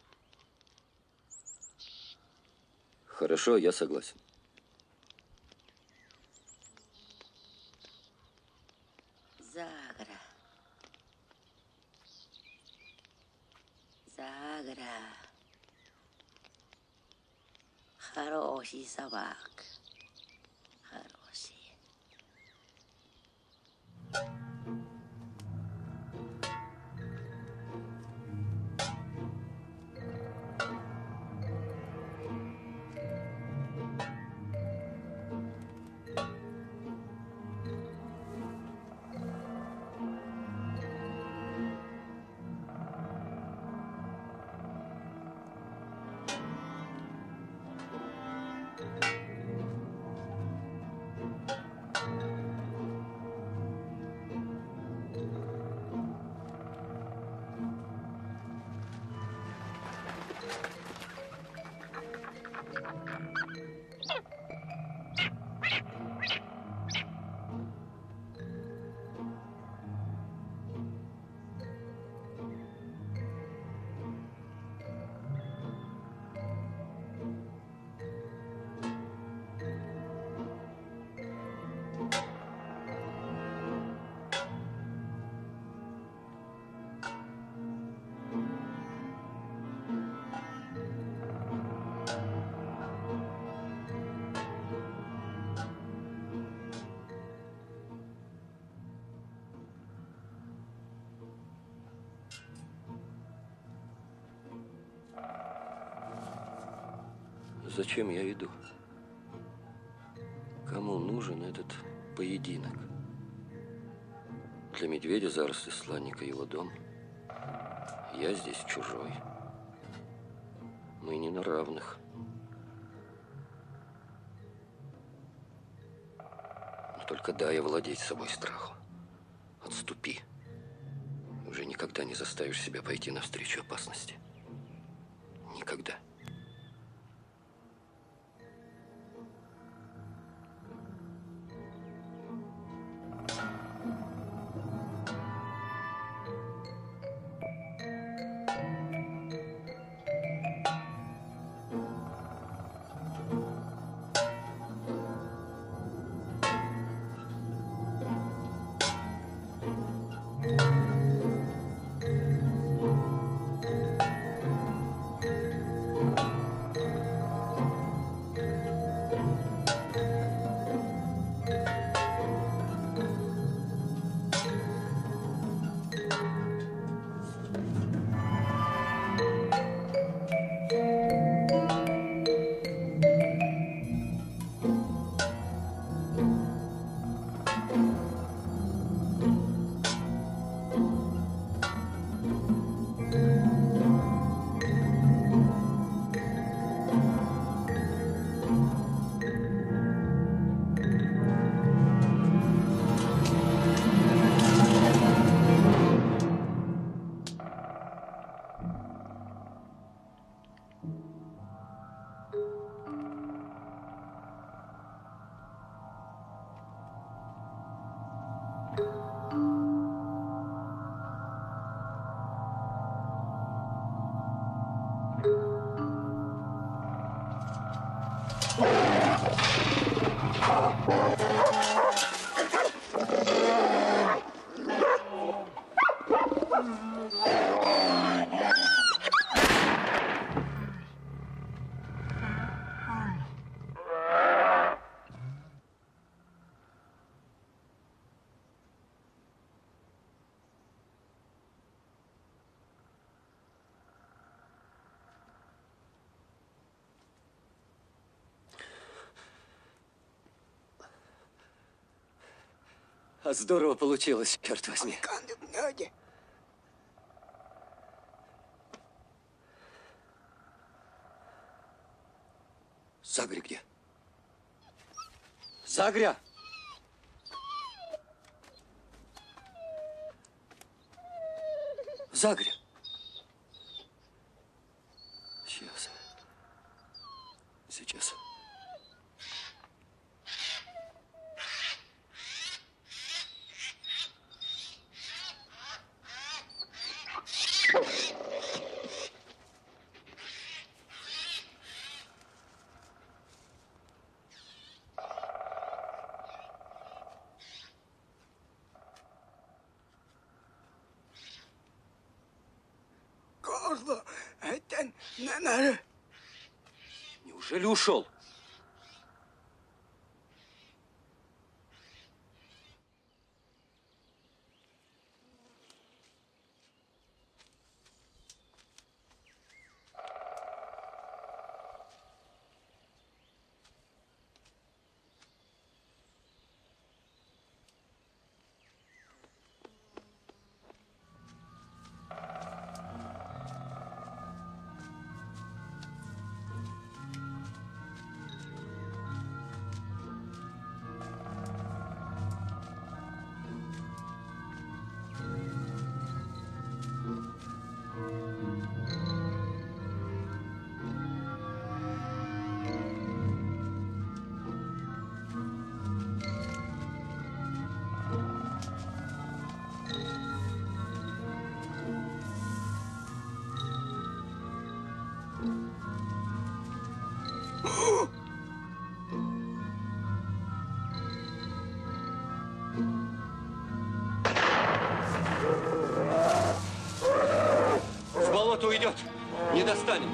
Хорошо, я согласен. Загра. Загра. Хороший собак. Хороший. Зачем я иду? Кому нужен этот поединок? Для медведя заросли сланника его дом. Я здесь чужой. Мы не на равных. Но только дай овладеть собой страху. Отступи. Уже никогда не заставишь себя пойти навстречу опасности. Никогда. А здорово получилось, черт возьми. Загря где? Загря! Загря! Сейчас. Сейчас. Неужели ушел? В болото уйдет, не достанет.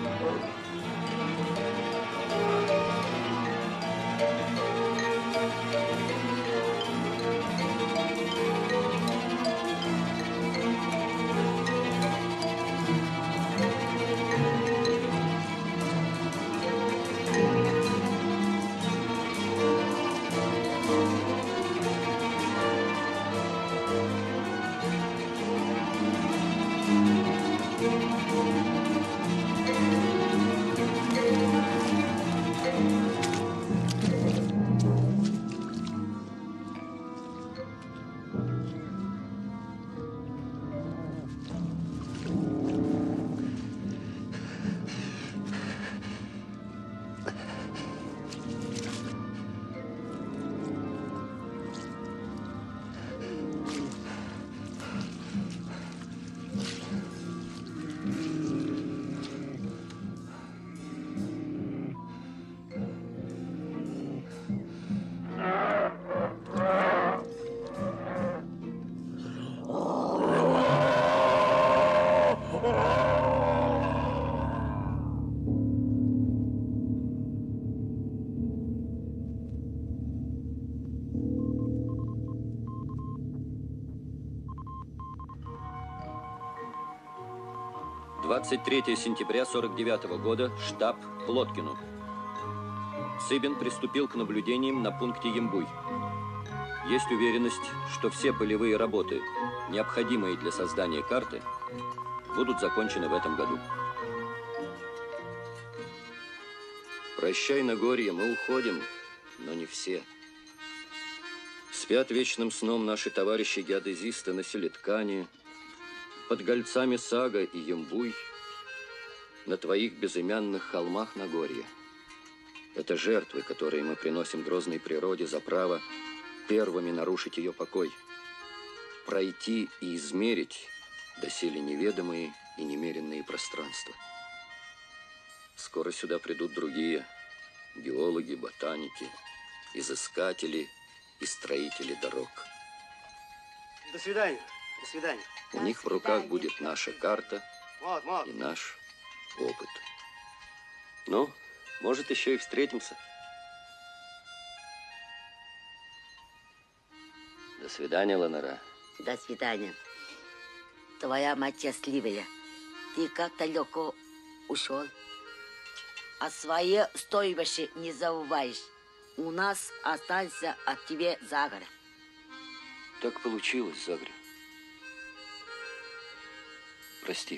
Thank you. двадцать третьего сентября сорок девятого года. Штаб Плоткину. Цыбин приступил к наблюдениям на пункте Ембуй. Есть уверенность, что все полевые работы, необходимые для создания карты, будут закончены в этом году. Прощай, Нагорье, мы уходим, но не все. Спят вечным сном наши товарищи-геодезисты на Селиткане, под гольцами Сага и Ембуй, на твоих безымянных холмах Нагорье. Это жертвы, которые мы приносим грозной природе за право первыми нарушить ее покой, пройти и измерить доселе неведомые и немеренные пространства. Скоро сюда придут другие геологи, ботаники, изыскатели и строители дорог. До свидания. До свидания. У них в руках будет наша карта Вот, вот. и наш опыт. Ну, может, еще и встретимся. До свидания, Ланара. До свидания. Твоя мать счастливая. Ты как далеко ушел. А свои стоимости не забываешь. У нас останется от тебя Загора. Так получилось, Загря. Прости.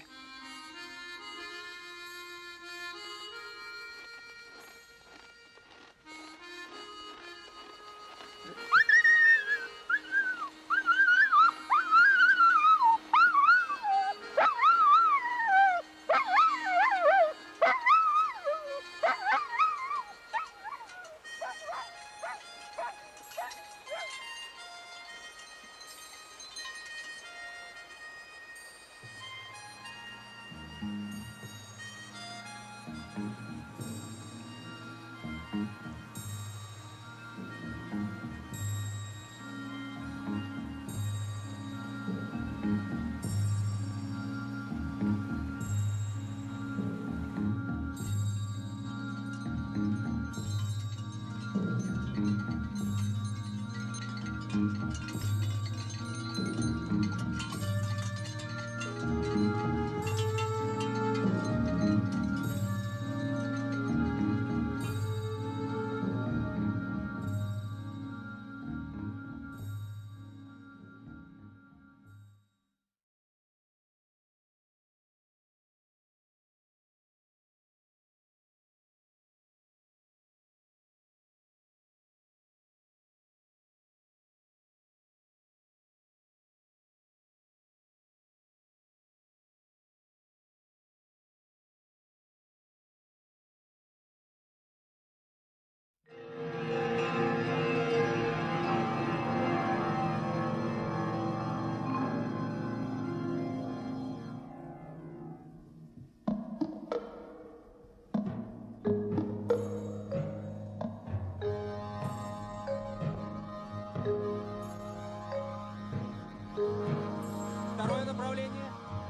Второе направление.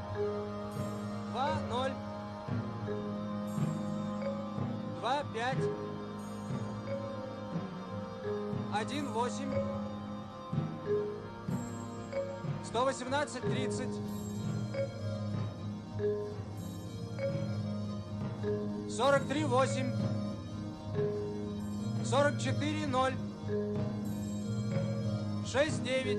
Два, ноль. Два, пять. Один, восемь. Сто восемнадцать, тридцать. Сорок три, восемь. Сорок четыре, ноль. Шесть, девять.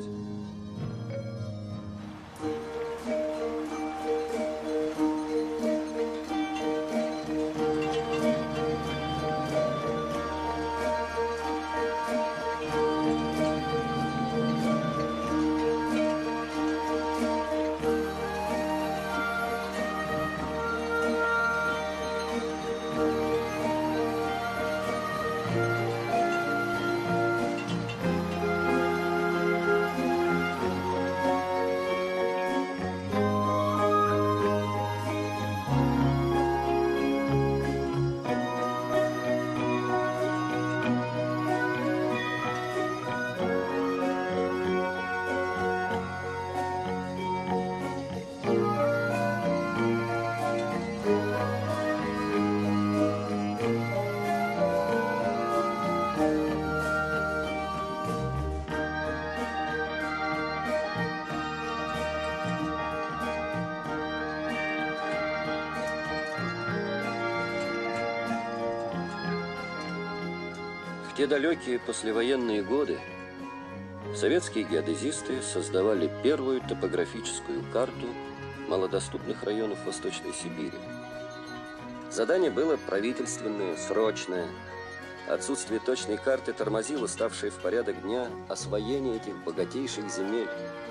В те далекие послевоенные годы советские геодезисты создавали первую топографическую карту малодоступных районов Восточной Сибири. Задание было правительственное, срочное. Отсутствие точной карты тормозило ставшее в порядок дня освоение этих богатейших земель.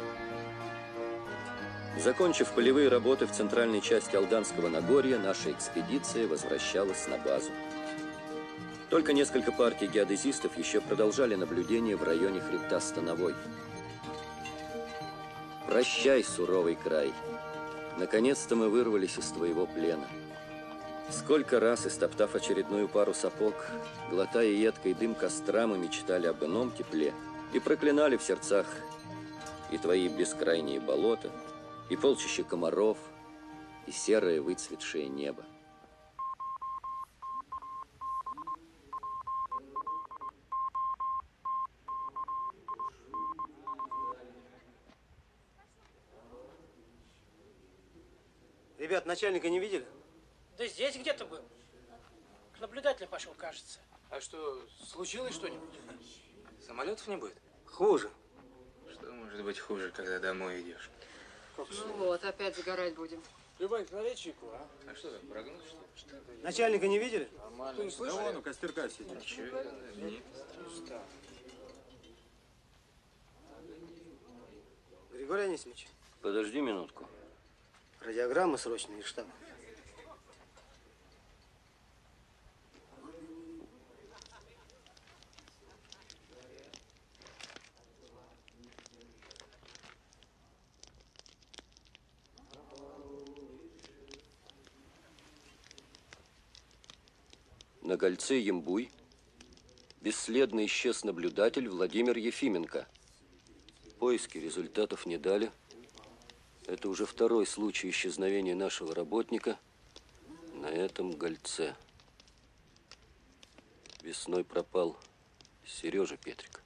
Закончив полевые работы в центральной части Алданского Нагорья, наша экспедиция возвращалась на базу. Только несколько партий геодезистов еще продолжали наблюдение в районе хребта Становой. Прощай, суровый край. Наконец-то мы вырвались из твоего плена. Сколько раз, истоптав очередную пару сапог, глотая едкий дым костра, мы мечтали об ином тепле и проклинали в сердцах и твои бескрайние болота, и полчища комаров, и серое выцветшее небо. Ребят, начальника не видели? Да здесь где-то был. К наблюдателю пошел, кажется. А что, случилось что-нибудь? Самолетов не будет? Хуже. Что может быть хуже, когда домой идешь? Ну вот, опять загорать будем. Любовь, налей чайку, а? А что, прогноз, что ли? Начальника не видели? Ты не слышал? Да вон у костерка сидит. Ничего, нет. Григорий Анисимович. Подожди минутку. Радиограмма срочная из штаба. На кольце Ямбуй бесследно исчез наблюдатель Владимир Ефименко. Поиски результатов не дали. Это уже второй случай исчезновения нашего работника на этом гольце. Весной пропал Сережа Петрик.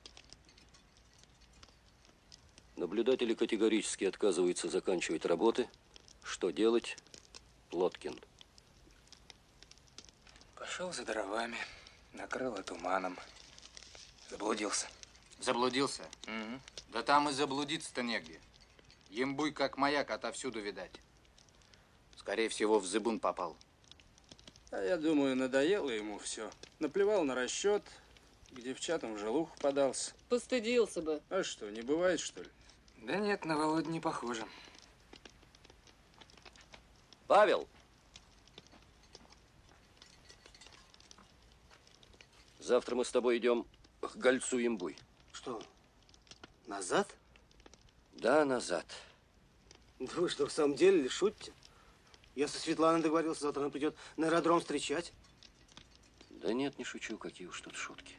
Наблюдатели категорически отказываются заканчивать работы. Что делать? Плоткин. Пошел за дровами, накрыло туманом. Заблудился. Заблудился? Угу. Да там и заблудиться-то негде. Ямбуй как маяк, отовсюду видать. Скорее всего, в зыбун попал. А я думаю, надоело ему все. Наплевал на расчет, к девчатам в желуху подался. Постыдился бы. А что, не бывает, что ли? Да нет, на Володю не похоже. Павел! Завтра мы с тобой идем к гольцу Ямбуй. Что, назад? Да, назад. Да вы что, в самом деле ли шутите? Я со Светланой договорился, завтра она придет на аэродром встречать. Да нет, не шучу, какие уж тут шутки.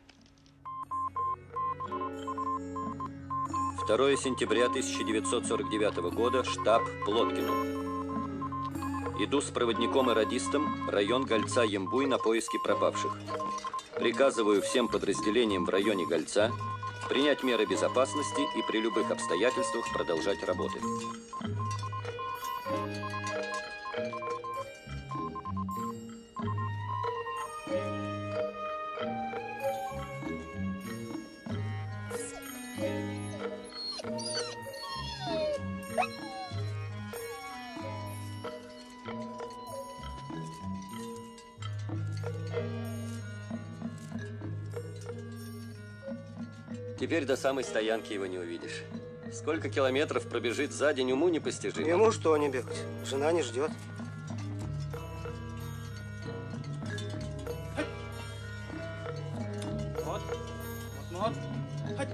второе сентября тысяча девятьсот сорок девятого года, штаб Плоткину. Иду с проводником и радистом, район гольца Ямбуй на поиски пропавших. Приказываю всем подразделениям в районе гольца принять меры безопасности и при любых обстоятельствах продолжать работы. Теперь до самой стоянки его не увидишь. Сколько километров пробежит за день, уму непостижимо. Ему что не бегать? Жена не ждет. Вот, вот, вот. Хоть.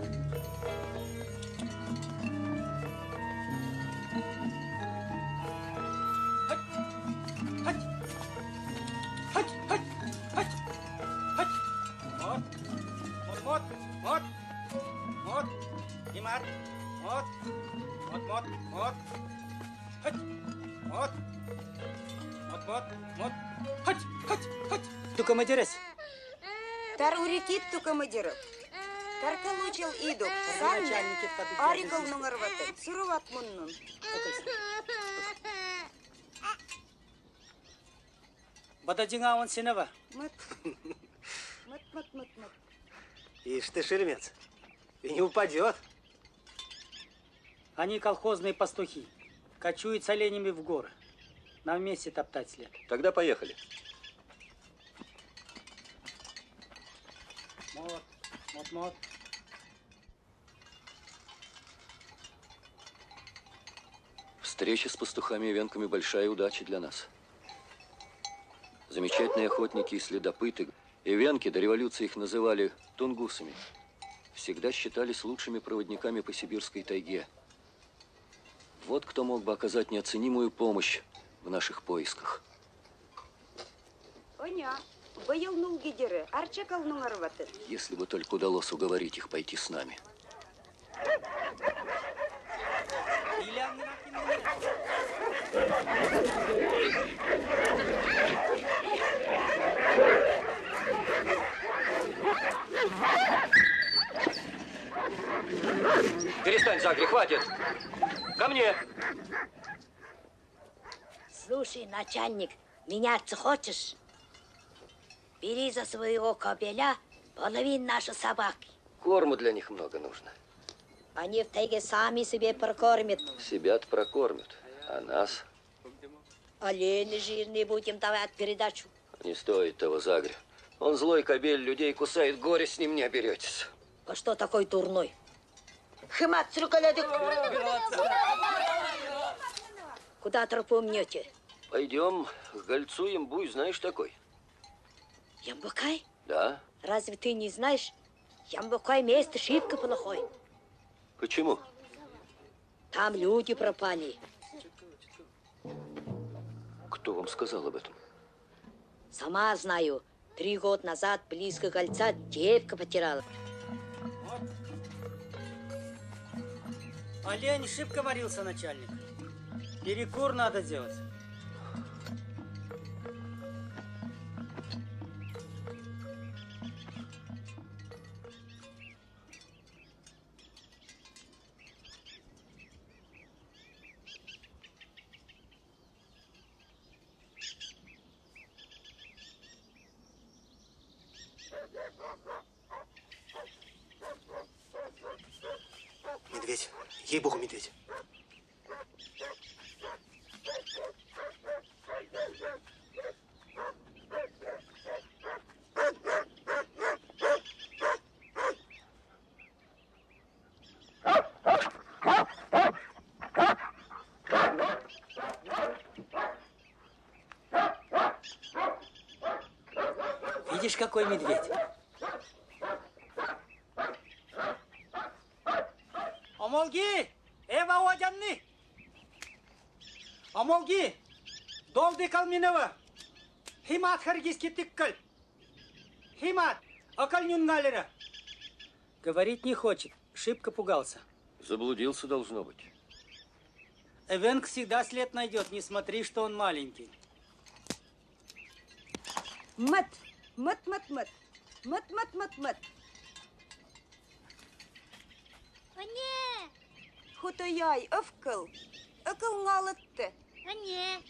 Командирес. Тар урекит ту командиров. Тар калучил иду. Санна. Арикол нунгарваты. Суруват муннун. Бададинга он синева. Мат. Мат, мат, мат, мат. Ишь ты, шельмец. И не упадет. Они колхозные пастухи. Кочуют с оленями в горы. Нам вместе топтать след. Тогда поехали. Мот, мот, мот. Встреча с пастухами и венками – большая удача для нас. Замечательные охотники и следопыты. И венки, до революции их называли тунгусами. Всегда считались лучшими проводниками по сибирской тайге. Вот кто мог бы оказать неоценимую помощь в наших поисках. Оня, bayılnul gideri, arça kalnın arvatı. Если бы только удалось уговорить их пойти с нами. Перестань, Загри, хватит! Ко мне! Слушай, начальник, меняться хочешь? Бери за своего кобеля половину нашей собаки. Корму для них много нужно. Они в тайге сами себе прокормят. Себя-то прокормят, а нас? Олени жирные будем давать передачу. Не стоит того, Загри. Он злой кобель, людей кусает, горе с ним не оберетесь. А что такой дурной? Хымат, срукалядык. Куда тропу мнете? Пойдем к Гольцу Ямбуй, знаешь такой? Ямбукай? Да. Разве ты не знаешь? Ямбукай место шибко плохой. Почему? Там люди пропали. Кто вам сказал об этом? Сама знаю. Три года назад близко Гольца девка потеряла. Олень шибко варился, начальник. Перекур надо делать. Медведь. Ей-богу, медведь. Видишь, какой медведь? Омолги! Эва одянны! Омолги! Долды калминова! Химат харгиски тыккаль! Химат! Акаль нюнгалера! Говорить не хочет, шибко пугался. Заблудился, должно быть. Эвенк всегда след найдет, не смотри, что он маленький. Мат! Мат, мат, мат. Мат, мат, мат, мат. Anne! Хутояй, öfkıl. Ökıl ngalıttı. Anne!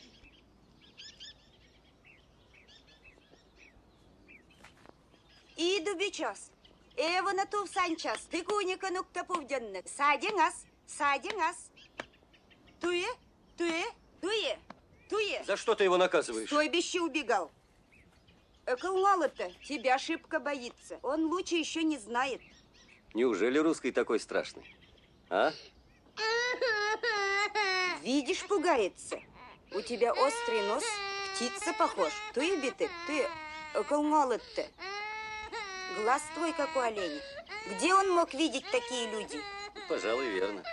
Іду бічас. Ево на ту в санчас. Ти куніка нукта повдянник. Садін ас, садін ас. Туе, туе, туе, туе. За что ты его наказываешь? Стойбище убегал. Эколнало-то тебя шибко боится. Он лучше еще не знает. Неужели русский такой страшный? А? Видишь, пугается. У тебя острый нос, птица похож. Туе битык, ты эколнало-то. Глаз твой, как у оленя. Где он мог видеть такие люди? Пожалуй, верно.